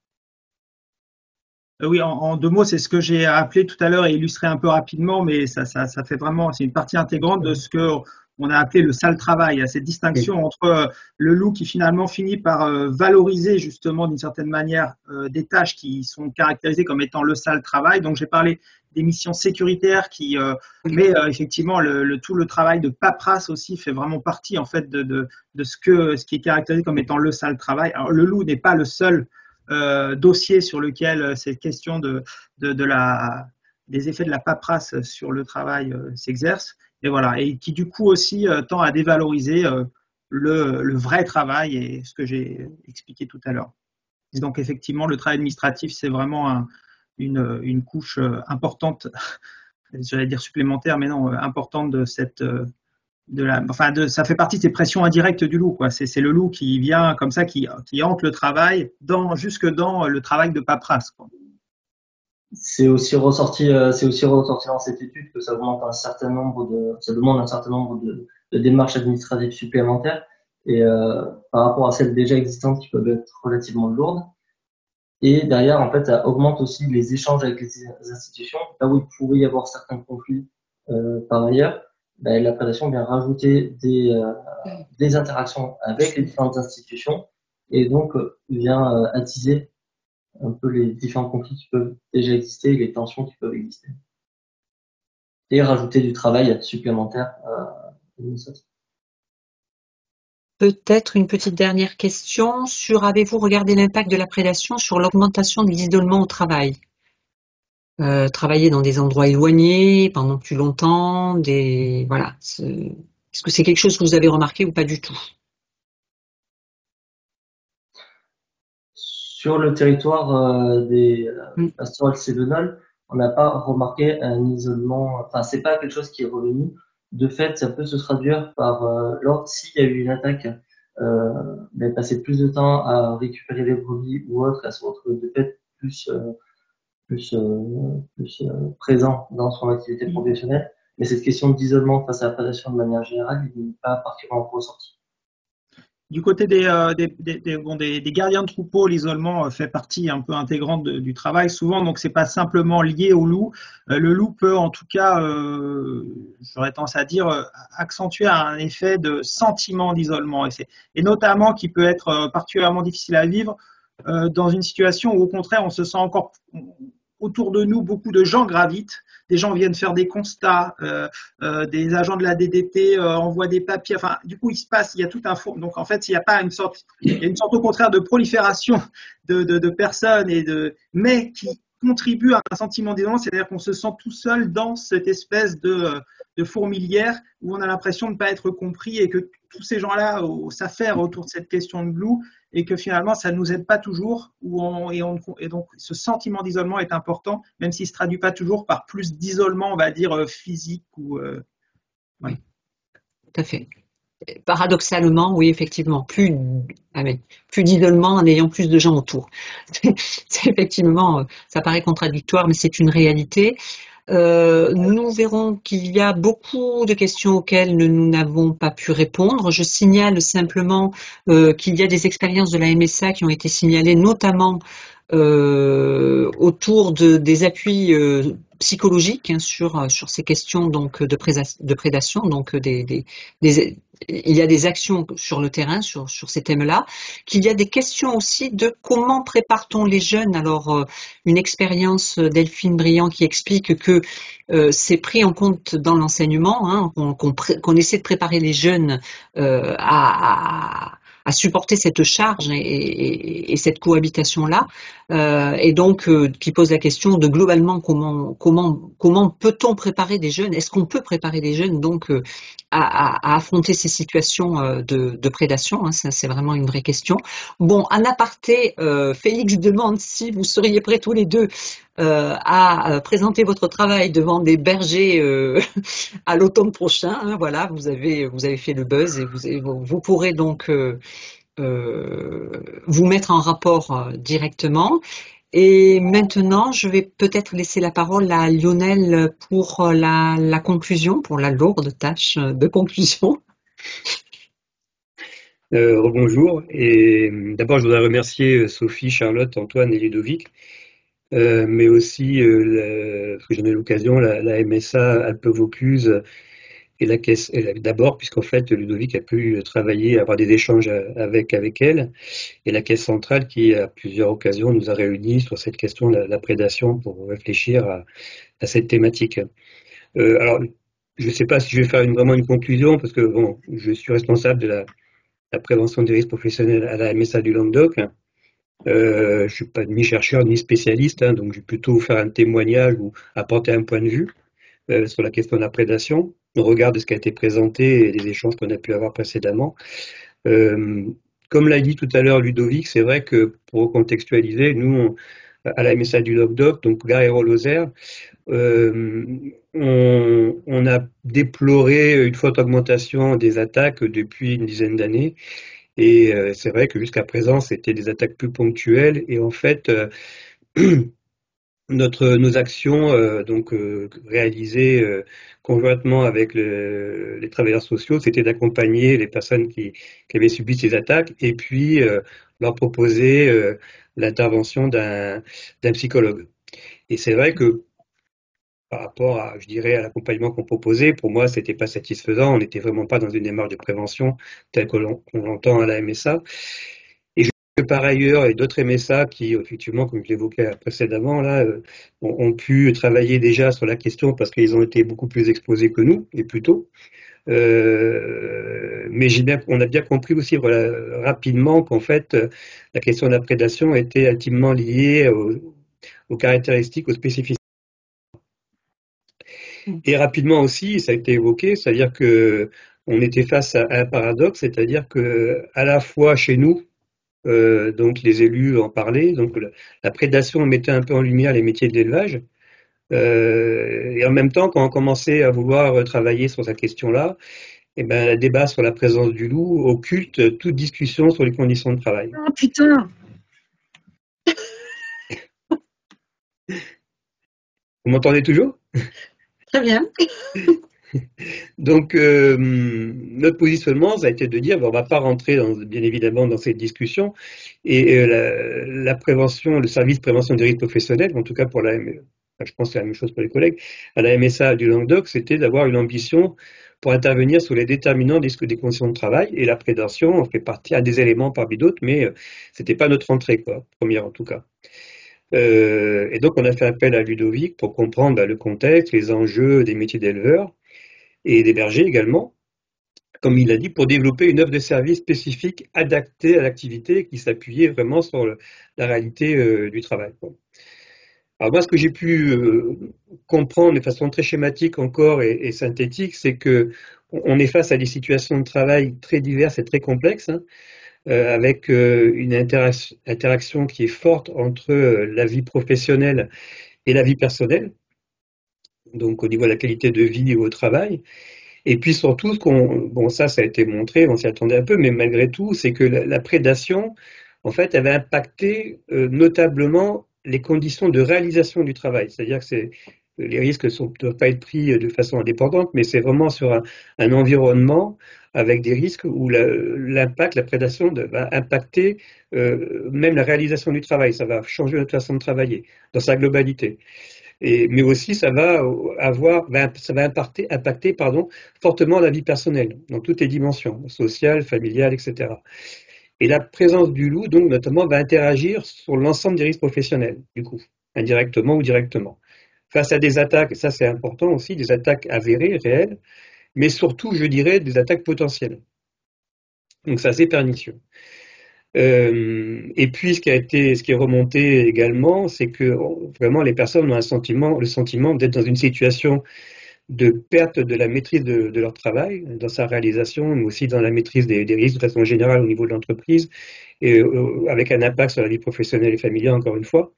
Oui, en deux mots, c'est ce que j'ai appelé tout à l'heure et illustré un peu rapidement, mais ça fait vraiment, c'est une partie intégrante de ce que on a appelé le sale travail. Il y a cette distinction entre le loup qui finalement finit par valoriser justement d'une certaine manière des tâches qui sont caractérisées comme étant le sale travail. Donc j'ai parlé des missions sécuritaires mais effectivement tout le travail de paperasse aussi fait vraiment partie en fait de ce qui est caractérisé comme étant le sale travail. Alors le loup n'est pas le seul dossier sur lequel cette question des effets de la paperasse sur le travail s'exerce. Et voilà, et qui du coup aussi tend à dévaloriser le vrai travail et ce que j'ai expliqué tout à l'heure. Et donc effectivement, le travail administratif, c'est vraiment une couche importante, j'allais dire supplémentaire, mais non, importante de cette ça fait partie de ces pressions indirectes du loup, quoi. C'est le loup qui vient comme ça, qui hante le travail jusque dans le travail de paperasse, quoi. C'est aussi ressorti dans cette étude que ça demande un certain nombre de démarches administratives supplémentaires et par rapport à celles déjà existantes qui peuvent être relativement lourdes. Et derrière, en fait, ça augmente aussi les échanges avec les institutions. Là où il pourrait y avoir certains conflits par ailleurs, la prédation vient rajouter des interactions avec les différentes institutions et donc vient attiser un peu les différents conflits qui peuvent déjà exister et les tensions qui peuvent exister. Et rajouter du travail supplémentaire Peut-être une petite dernière question sur avez-vous regardé l'impact de la prédation sur l'augmentation de l'isolement au travail? Travailler dans des endroits éloignés pendant plus longtemps, voilà. Est-ce que c'est quelque chose que vous avez remarqué ou pas du tout? Sur le territoire des pastorales cévenol, on n'a pas remarqué un isolement, enfin c'est pas quelque chose qui est revenu. De fait, ça peut se traduire par s'il y a eu une attaque, passer plus de temps à récupérer les brebis ou autre, à se retrouver de fait plus présent dans son activité professionnelle. Mais cette question d'isolement face à la prédation de manière générale, il n'est pas particulièrement ressorti. Du côté des gardiens de troupeau, l'isolement fait partie un peu intégrante du travail souvent, donc c'est pas simplement lié au loup. Le loup peut en tout cas, j'aurais tendance à dire, accentuer un effet de sentiment d'isolement et notamment qui peut être particulièrement difficile à vivre dans une situation où au contraire on se sent encore autour de nous, beaucoup de gens gravitent. Des gens viennent faire des constats, des agents de la DDT envoient des papiers. Enfin, du coup, il y a tout un fond. Donc, en fait, il y a une sorte au contraire de prolifération de personnes mais qui contribuent à un sentiment d'isolement, c'est-à-dire qu'on se sent tout seul dans cette espèce de fourmilière où on a l'impression de ne pas être compris et que tous ces gens-là s'affairent autour de cette question de loup et que finalement ça ne nous aide pas toujours et donc ce sentiment d'isolement est important, même s'il ne se traduit pas toujours par plus d'isolement, on va dire physique ou oui, tout à fait. Paradoxalement, oui, effectivement, plus d'isolement en ayant plus de gens autour. C'est effectivement, ça paraît contradictoire, mais c'est une réalité. Nous verrons qu'il y a beaucoup de questions auxquelles nous n'avons pas pu répondre. Je signale simplement qu'il y a des expériences de la MSA qui ont été signalées, notamment autour des appuis psychologiques sur ces questions donc de prédation. Donc il y a des actions sur le terrain sur ces thèmes-là, qu'il y a des questions aussi de comment prépare-t-on les jeunes. Alors une expérience Delphine Briand qui explique que c'est pris en compte dans l'enseignement, qu'on essaie de préparer les jeunes à supporter cette charge et cette cohabitation-là, et donc qui pose la question de globalement comment peut-on préparer des jeunes, est-ce qu'on peut préparer des jeunes donc à affronter ces situations de prédation, hein, ça c'est vraiment une vraie question. Bon, en aparté, Félix demande si vous seriez prêts tous les deux à présenter votre travail devant des bergers à l'automne prochain. Hein, voilà, vous avez fait le buzz et vous pourrez donc vous mettre en rapport directement. Et maintenant, je vais peut-être laisser la parole à Lionel pour la conclusion, pour la lourde tâche de conclusion. Rebonjour. Et d'abord, je voudrais remercier Sophie, Charlotte, Antoine et Ludovic, mais aussi, parce que j'en ai l'occasion, la MSA Alpes-Vaucluse et la caisse, d'abord, puisqu'en fait, Ludovic a pu travailler, avoir des échanges avec elle, et la caisse centrale qui, à plusieurs occasions, nous a réunis sur cette question de la prédation pour réfléchir à cette thématique. Alors, je ne sais pas si je vais faire vraiment une conclusion, parce que bon, je suis responsable de la prévention des risques professionnels à la MSA du Languedoc. Je ne suis pas ni chercheur ni spécialiste, hein, donc je vais plutôt faire un témoignage ou apporter un point de vue sur la question de la prédation, au regard de ce qui a été présenté et des échanges qu'on a pu avoir précédemment. Comme l'a dit tout à l'heure Ludovic, c'est vrai que pour contextualiser, nous, à la MSA du Languedoc, donc Gare et Lozère, on a déploré une forte augmentation des attaques depuis une dizaine d'années. Et c'est vrai que jusqu'à présent, c'était des attaques plus ponctuelles. Et en fait, nos actions réalisées conjointement avec les travailleurs sociaux, c'était d'accompagner les personnes qui avaient subi ces attaques et puis leur proposer l'intervention d'un psychologue. Et c'est vrai que par rapport à, je dirais, à l'accompagnement qu'on proposait, pour moi, c'était pas satisfaisant. On n'était vraiment pas dans une démarche de prévention telle que l'on l'entend à la MSA. Et je sais que par ailleurs, il y a d'autres MSA qui, effectivement, comme je l'évoquais précédemment, là, ont pu travailler déjà sur la question parce qu'ils ont été beaucoup plus exposés que nous, et plus tôt. Mais on a bien compris aussi rapidement qu'en fait, la question de la prédation était intimement liée aux caractéristiques, aux spécificités. Et rapidement aussi, ça a été évoqué, c'est-à-dire que on était face à un paradoxe, c'est-à-dire que à la fois chez nous, donc les élus en parlaient, donc la prédation mettait un peu en lumière les métiers de l'élevage, et en même temps, quand on commençait à vouloir travailler sur cette question-là, eh ben, le débat sur la présence du loup occulte toute discussion sur les conditions de travail. Oh putain! Vous m'entendez toujours? Très bien. Donc, notre positionnement, ça a été de dire, on ne va pas rentrer, bien évidemment, dans cette discussion. Et la prévention, le service de prévention des risques professionnels, en tout cas pour je pense que c'est la même chose pour les collègues, à la MSA du Languedoc, c'était d'avoir une ambition pour intervenir sur les déterminants des conditions de travail. Et la prédation fait partie, un des éléments parmi d'autres, mais c'était pas notre entrée, quoi, première en tout cas. Et donc, on a fait appel à Ludovic pour comprendre le contexte, les enjeux des métiers d'éleveurs et des bergers également, comme il a dit, pour développer une offre de service spécifique adaptée à l'activité qui s'appuyait vraiment sur la réalité du travail. Alors moi, ce que j'ai pu comprendre de façon très schématique encore et synthétique, c'est que on est face à des situations de travail très diverses et très complexes, hein, avec une interaction qui est forte entre la vie professionnelle et la vie personnelle, donc au niveau de la qualité de vie au travail. Et puis surtout, ça a été montré, on s'y attendait un peu, mais malgré tout, c'est que la prédation, en fait, avait impacté notablement les conditions de réalisation du travail. C'est-à-dire que les risques ne doivent pas être pris de façon indépendante, mais c'est vraiment sur un environnement avec des risques où l'impact, la prédation va impacter même la réalisation du travail. Ça va changer notre façon de travailler dans sa globalité. Mais aussi, ça va impacter fortement la vie personnelle, dans toutes les dimensions, sociale, familiale, etc. Et la présence du loup, donc, notamment, va interagir sur l'ensemble des risques professionnels, du coup, indirectement ou directement. Face à des attaques, ça c'est important aussi, des attaques avérées, réelles, mais surtout, je dirais, des attaques potentielles. Donc c'est assez pernicieux. Et puis ce qui est remonté également, c'est que vraiment les personnes ont le sentiment d'être dans une situation de perte de la maîtrise de leur travail, dans sa réalisation, mais aussi dans la maîtrise des risques de façon générale au niveau de l'entreprise, et avec un impact sur la vie professionnelle et familiale, encore une fois.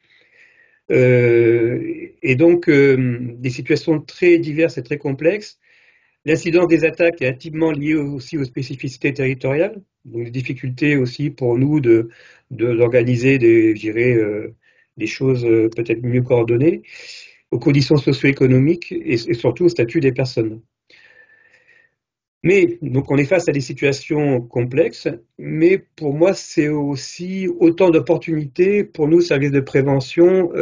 Et donc, des situations très diverses et très complexes. L'incidence des attaques est intimement liée aussi aux spécificités territoriales, donc des difficultés aussi pour nous d'organiser des choses peut-être mieux coordonnées, aux conditions socio-économiques et surtout au statut des personnes. Mais donc on est face à des situations complexes, mais pour moi c'est aussi autant d'opportunités pour nous, services de prévention,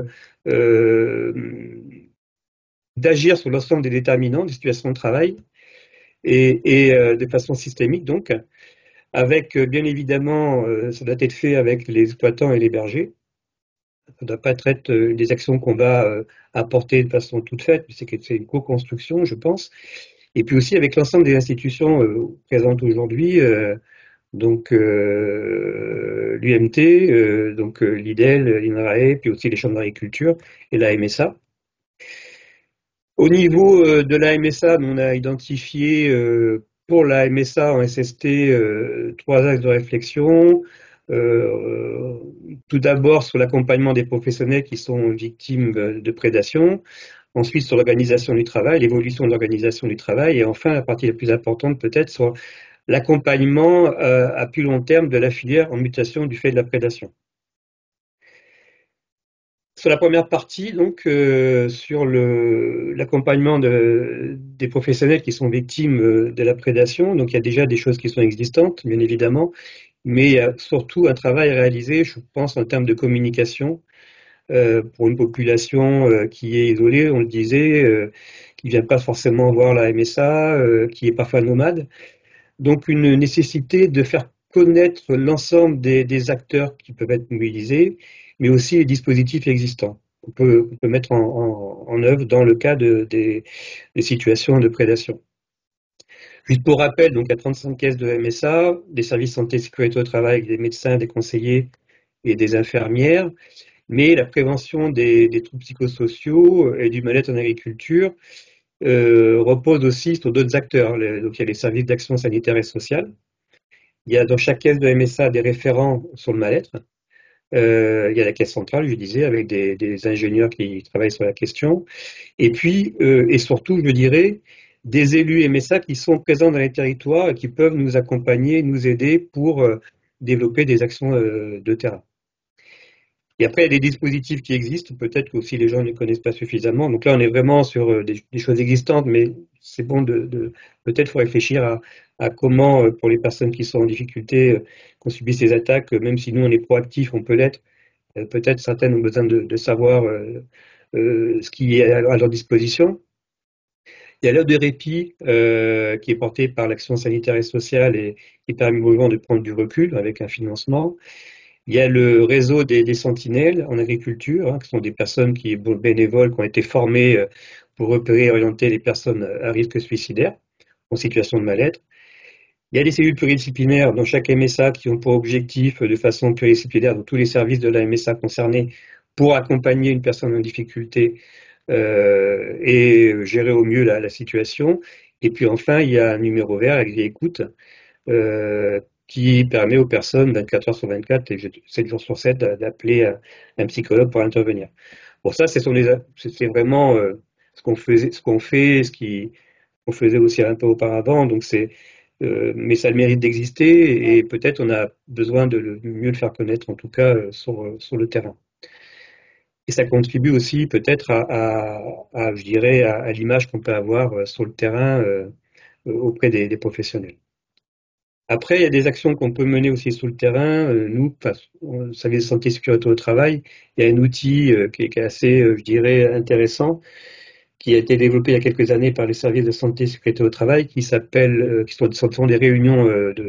d'agir sur l'ensemble des déterminants des situations de travail et de façon systémique donc, avec bien évidemment, ça doit être fait avec les exploitants et les bergers. Ça ne doit pas être des actions qu'on va apporter de façon toute faite, c'est une co-construction, je pense. Et puis aussi avec l'ensemble des institutions présentes aujourd'hui, donc l'UMT, donc l'IDEL, l'INRAE, puis aussi les chambres d'agriculture et la MSA. Au niveau de la MSA, on a identifié pour la MSA en SST 3 axes de réflexion. Tout d'abord sur l'accompagnement des professionnels qui sont victimes de prédation, ensuite sur l'organisation du travail, l'évolution de l'organisation du travail, et enfin la partie la plus importante peut-être sur l'accompagnement à plus long terme de la filière en mutation du fait de la prédation. Sur la première partie, donc, sur l'accompagnement des professionnels qui sont victimes de la prédation, donc il y a déjà des choses qui sont existantes, bien évidemment, mais il y a surtout un travail réalisé, je pense, en termes de communication, pour une population qui est isolée, on le disait, qui ne vient pas forcément voir la MSA, qui est parfois nomade. Donc une nécessité de faire connaître l'ensemble des acteurs qui peuvent être mobilisés, mais aussi les dispositifs existants qu'on peut mettre en œuvre dans le cas des situations de prédation. Juste pour rappel, donc il y a 35 caisses de MSA, des services santé et sécurité au travail avec des médecins, des conseillers et des infirmières, mais la prévention des troubles psychosociaux et du mal-être en agriculture repose aussi sur d'autres acteurs. Donc il y a les services d'action sanitaire et sociale. Il y a dans chaque caisse de MSA des référents sur le mal-être. Il y a la caisse centrale, je disais, avec des ingénieurs qui travaillent sur la question. Et puis, et surtout, je dirais, des élus MSA qui sont présents dans les territoires et qui peuvent nous accompagner, nous aider pour développer des actions de terrain. Et après, il y a des dispositifs qui existent, peut-être que aussi les gens ne les connaissent pas suffisamment. Donc là, on est vraiment sur des choses existantes, mais c'est bon peut-être faut réfléchir à comment, pour les personnes qui sont en difficulté, qu'on subit ces attaques, même si nous on est proactifs, on peut l'être, peut-être certaines ont besoin de savoir ce qui est à leur disposition. Il y a l'heure de répit qui est portée par l'action sanitaire et sociale et qui permet aux gens de prendre du recul avec un financement. Il y a le réseau des sentinelles en agriculture, qui sont des personnes bénévoles qui ont été formées pour repérer et orienter les personnes à risque suicidaire en situation de mal-être. Il y a les cellules pluridisciplinaires dans chaque MSA qui ont pour objectif de façon pluridisciplinaire dans tous les services de la MSA concernés pour accompagner une personne en difficulté et gérer au mieux la situation. Et puis enfin, il y a un numéro vert avec écoute qui permet aux personnes 24 heures sur 24 et 7 jours sur 7 d'appeler un psychologue pour intervenir. Bon, ça, c'est vraiment ce qu'on fait, qu'on faisait aussi un peu auparavant. Donc mais ça a le mérite d'exister et peut-être on a besoin de mieux le faire connaître, en tout cas sur le terrain. Et ça contribue aussi peut-être je dirais, à l'image qu'on peut avoir sur le terrain auprès des professionnels. Après, il y a des actions qu'on peut mener aussi sur le terrain. Nous, vous savez, santé et sécurité au travail, il y a un outil qui est assez, je dirais, intéressant, qui a été développé il y a quelques années par les services de santé et sécurité au travail, qui sont des réunions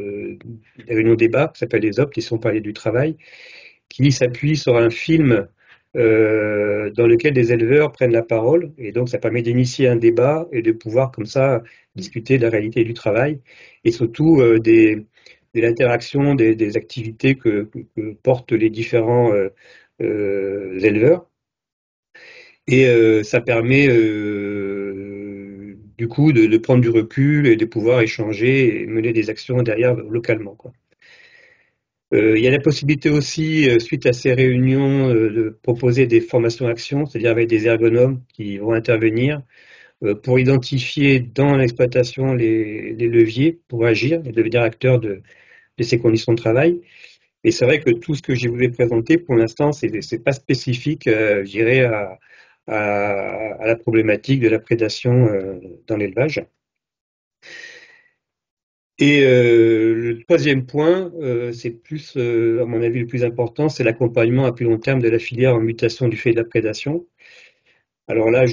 débats, qui s'appellent les OPT, qui sont parlés du travail, qui s'appuient sur un film dans lequel des éleveurs prennent la parole, et donc ça permet d'initier un débat et de pouvoir comme ça discuter de la réalité du travail et surtout de l'interaction des activités que portent les différents éleveurs. Et ça permet du coup de prendre du recul et de pouvoir échanger et mener des actions derrière localement, quoi. Il y a la possibilité aussi, suite à ces réunions, de proposer des formations-actions, c'est-à-dire avec des ergonomes qui vont intervenir pour identifier dans l'exploitation les leviers pour agir et devenir acteur de ces conditions de travail. Et c'est vrai que tout ce que je vous ai présenté, pour l'instant, c'est pas spécifique, je dirais, à la problématique de la prédation dans l'élevage. Et le troisième point, c'est plus, à mon avis, le plus important, c'est l'accompagnement à plus long terme de la filière en mutation du fait de la prédation. Alors là,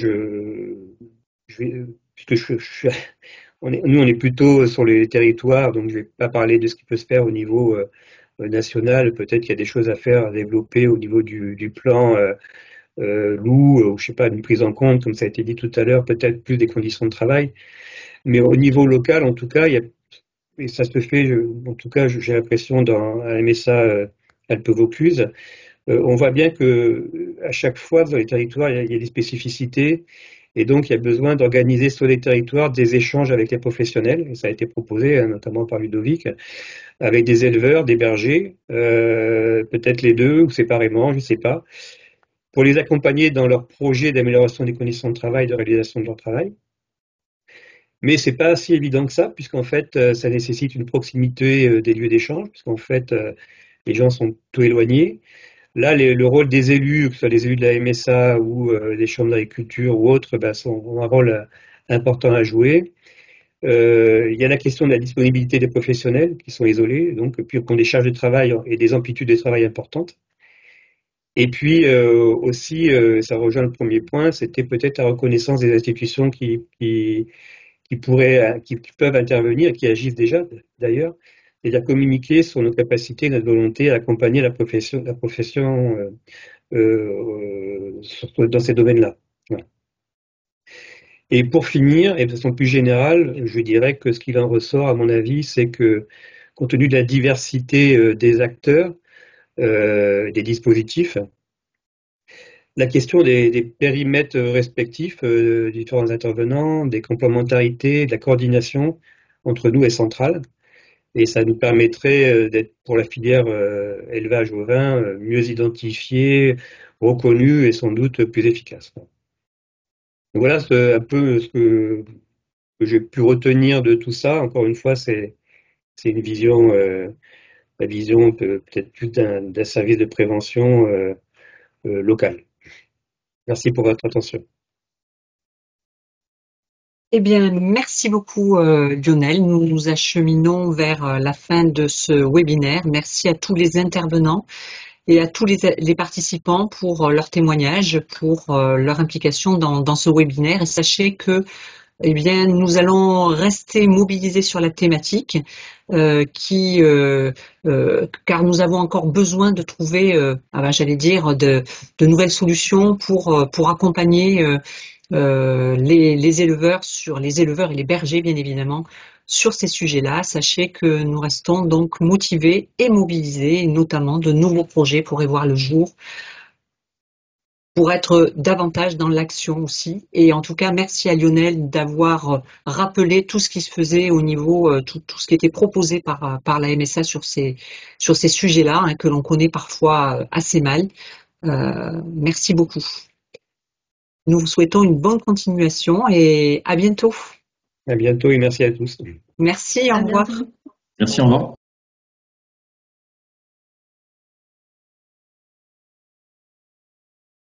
puisque nous, on est plutôt sur les territoires, donc je ne vais pas parler de ce qui peut se faire au niveau national. Peut-être qu'il y a des choses à faire, à développer au niveau du plan loup, ou je sais pas, une prise en compte, comme ça a été dit tout à l'heure, peut-être plus des conditions de travail. Mais au niveau local, en tout cas, et ça se fait, en tout cas, j'ai l'impression dans la MSA Alpes-Vaucluse, on voit bien que à chaque fois dans les territoires, il y a des spécificités, et donc il y a besoin d'organiser sur les territoires des échanges avec les professionnels, et ça a été proposé notamment par Ludovic, avec des éleveurs, des bergers, peut-être les deux ou séparément, je ne sais pas, pour les accompagner dans leur projet d'amélioration des conditions de travail, de réalisation de leur travail. Mais c'est pas si évident que ça, puisqu'en fait, ça nécessite une proximité des lieux d'échange, puisqu'en fait, les gens sont tout éloignés. Là, le rôle des élus, que ce soit les élus de la MSA ou des chambres d'agriculture ou autres, ont un rôle important à jouer. Il y a la question de la disponibilité des professionnels qui sont isolés, donc puis qui ont des charges de travail et des amplitudes de travail importantes. Et puis aussi, ça rejoint le premier point, c'était peut-être la reconnaissance des institutions qui peuvent intervenir, qui agissent déjà d'ailleurs, c'est-à-dire communiquer sur nos capacités, notre volonté à accompagner la profession dans ces domaines-là. Voilà. Et pour finir, et de façon plus générale, je dirais que ce qu'il en ressort, à mon avis, c'est que compte tenu de la diversité des acteurs, des dispositifs, la question des périmètres respectifs des différents intervenants, des complémentarités, de la coordination entre nous est centrale. Et ça nous permettrait d'être, pour la filière élevage ovin, mieux identifiée, reconnue et sans doute plus efficace. Donc voilà un peu ce que j'ai pu retenir de tout ça. Encore une fois, c'est une vision, la vision peut-être plus d'un service de prévention local. Merci pour votre attention. Eh bien, merci beaucoup Lionel. Nous nous acheminons vers la fin de ce webinaire. Merci à tous les intervenants et à tous les participants pour leur témoignage, pour leur implication dans ce webinaire. Et sachez que eh bien, nous allons rester mobilisés sur la thématique car nous avons encore besoin de trouver, j'allais dire, de nouvelles solutions pour accompagner les éleveurs et les bergers, bien évidemment, sur ces sujets-là. Sachez que nous restons donc motivés et mobilisés, et notamment de nouveaux projets pourraient voir le jour pour être davantage dans l'action aussi. Et en tout cas, merci à Lionel d'avoir rappelé tout ce qui se faisait au niveau, tout ce qui était proposé par la MSA sur ces sujets-là, hein, que l'on connaît parfois assez mal. Merci beaucoup. Nous vous souhaitons une bonne continuation et à bientôt. À bientôt et merci à tous. Merci, au revoir. Merci, au revoir.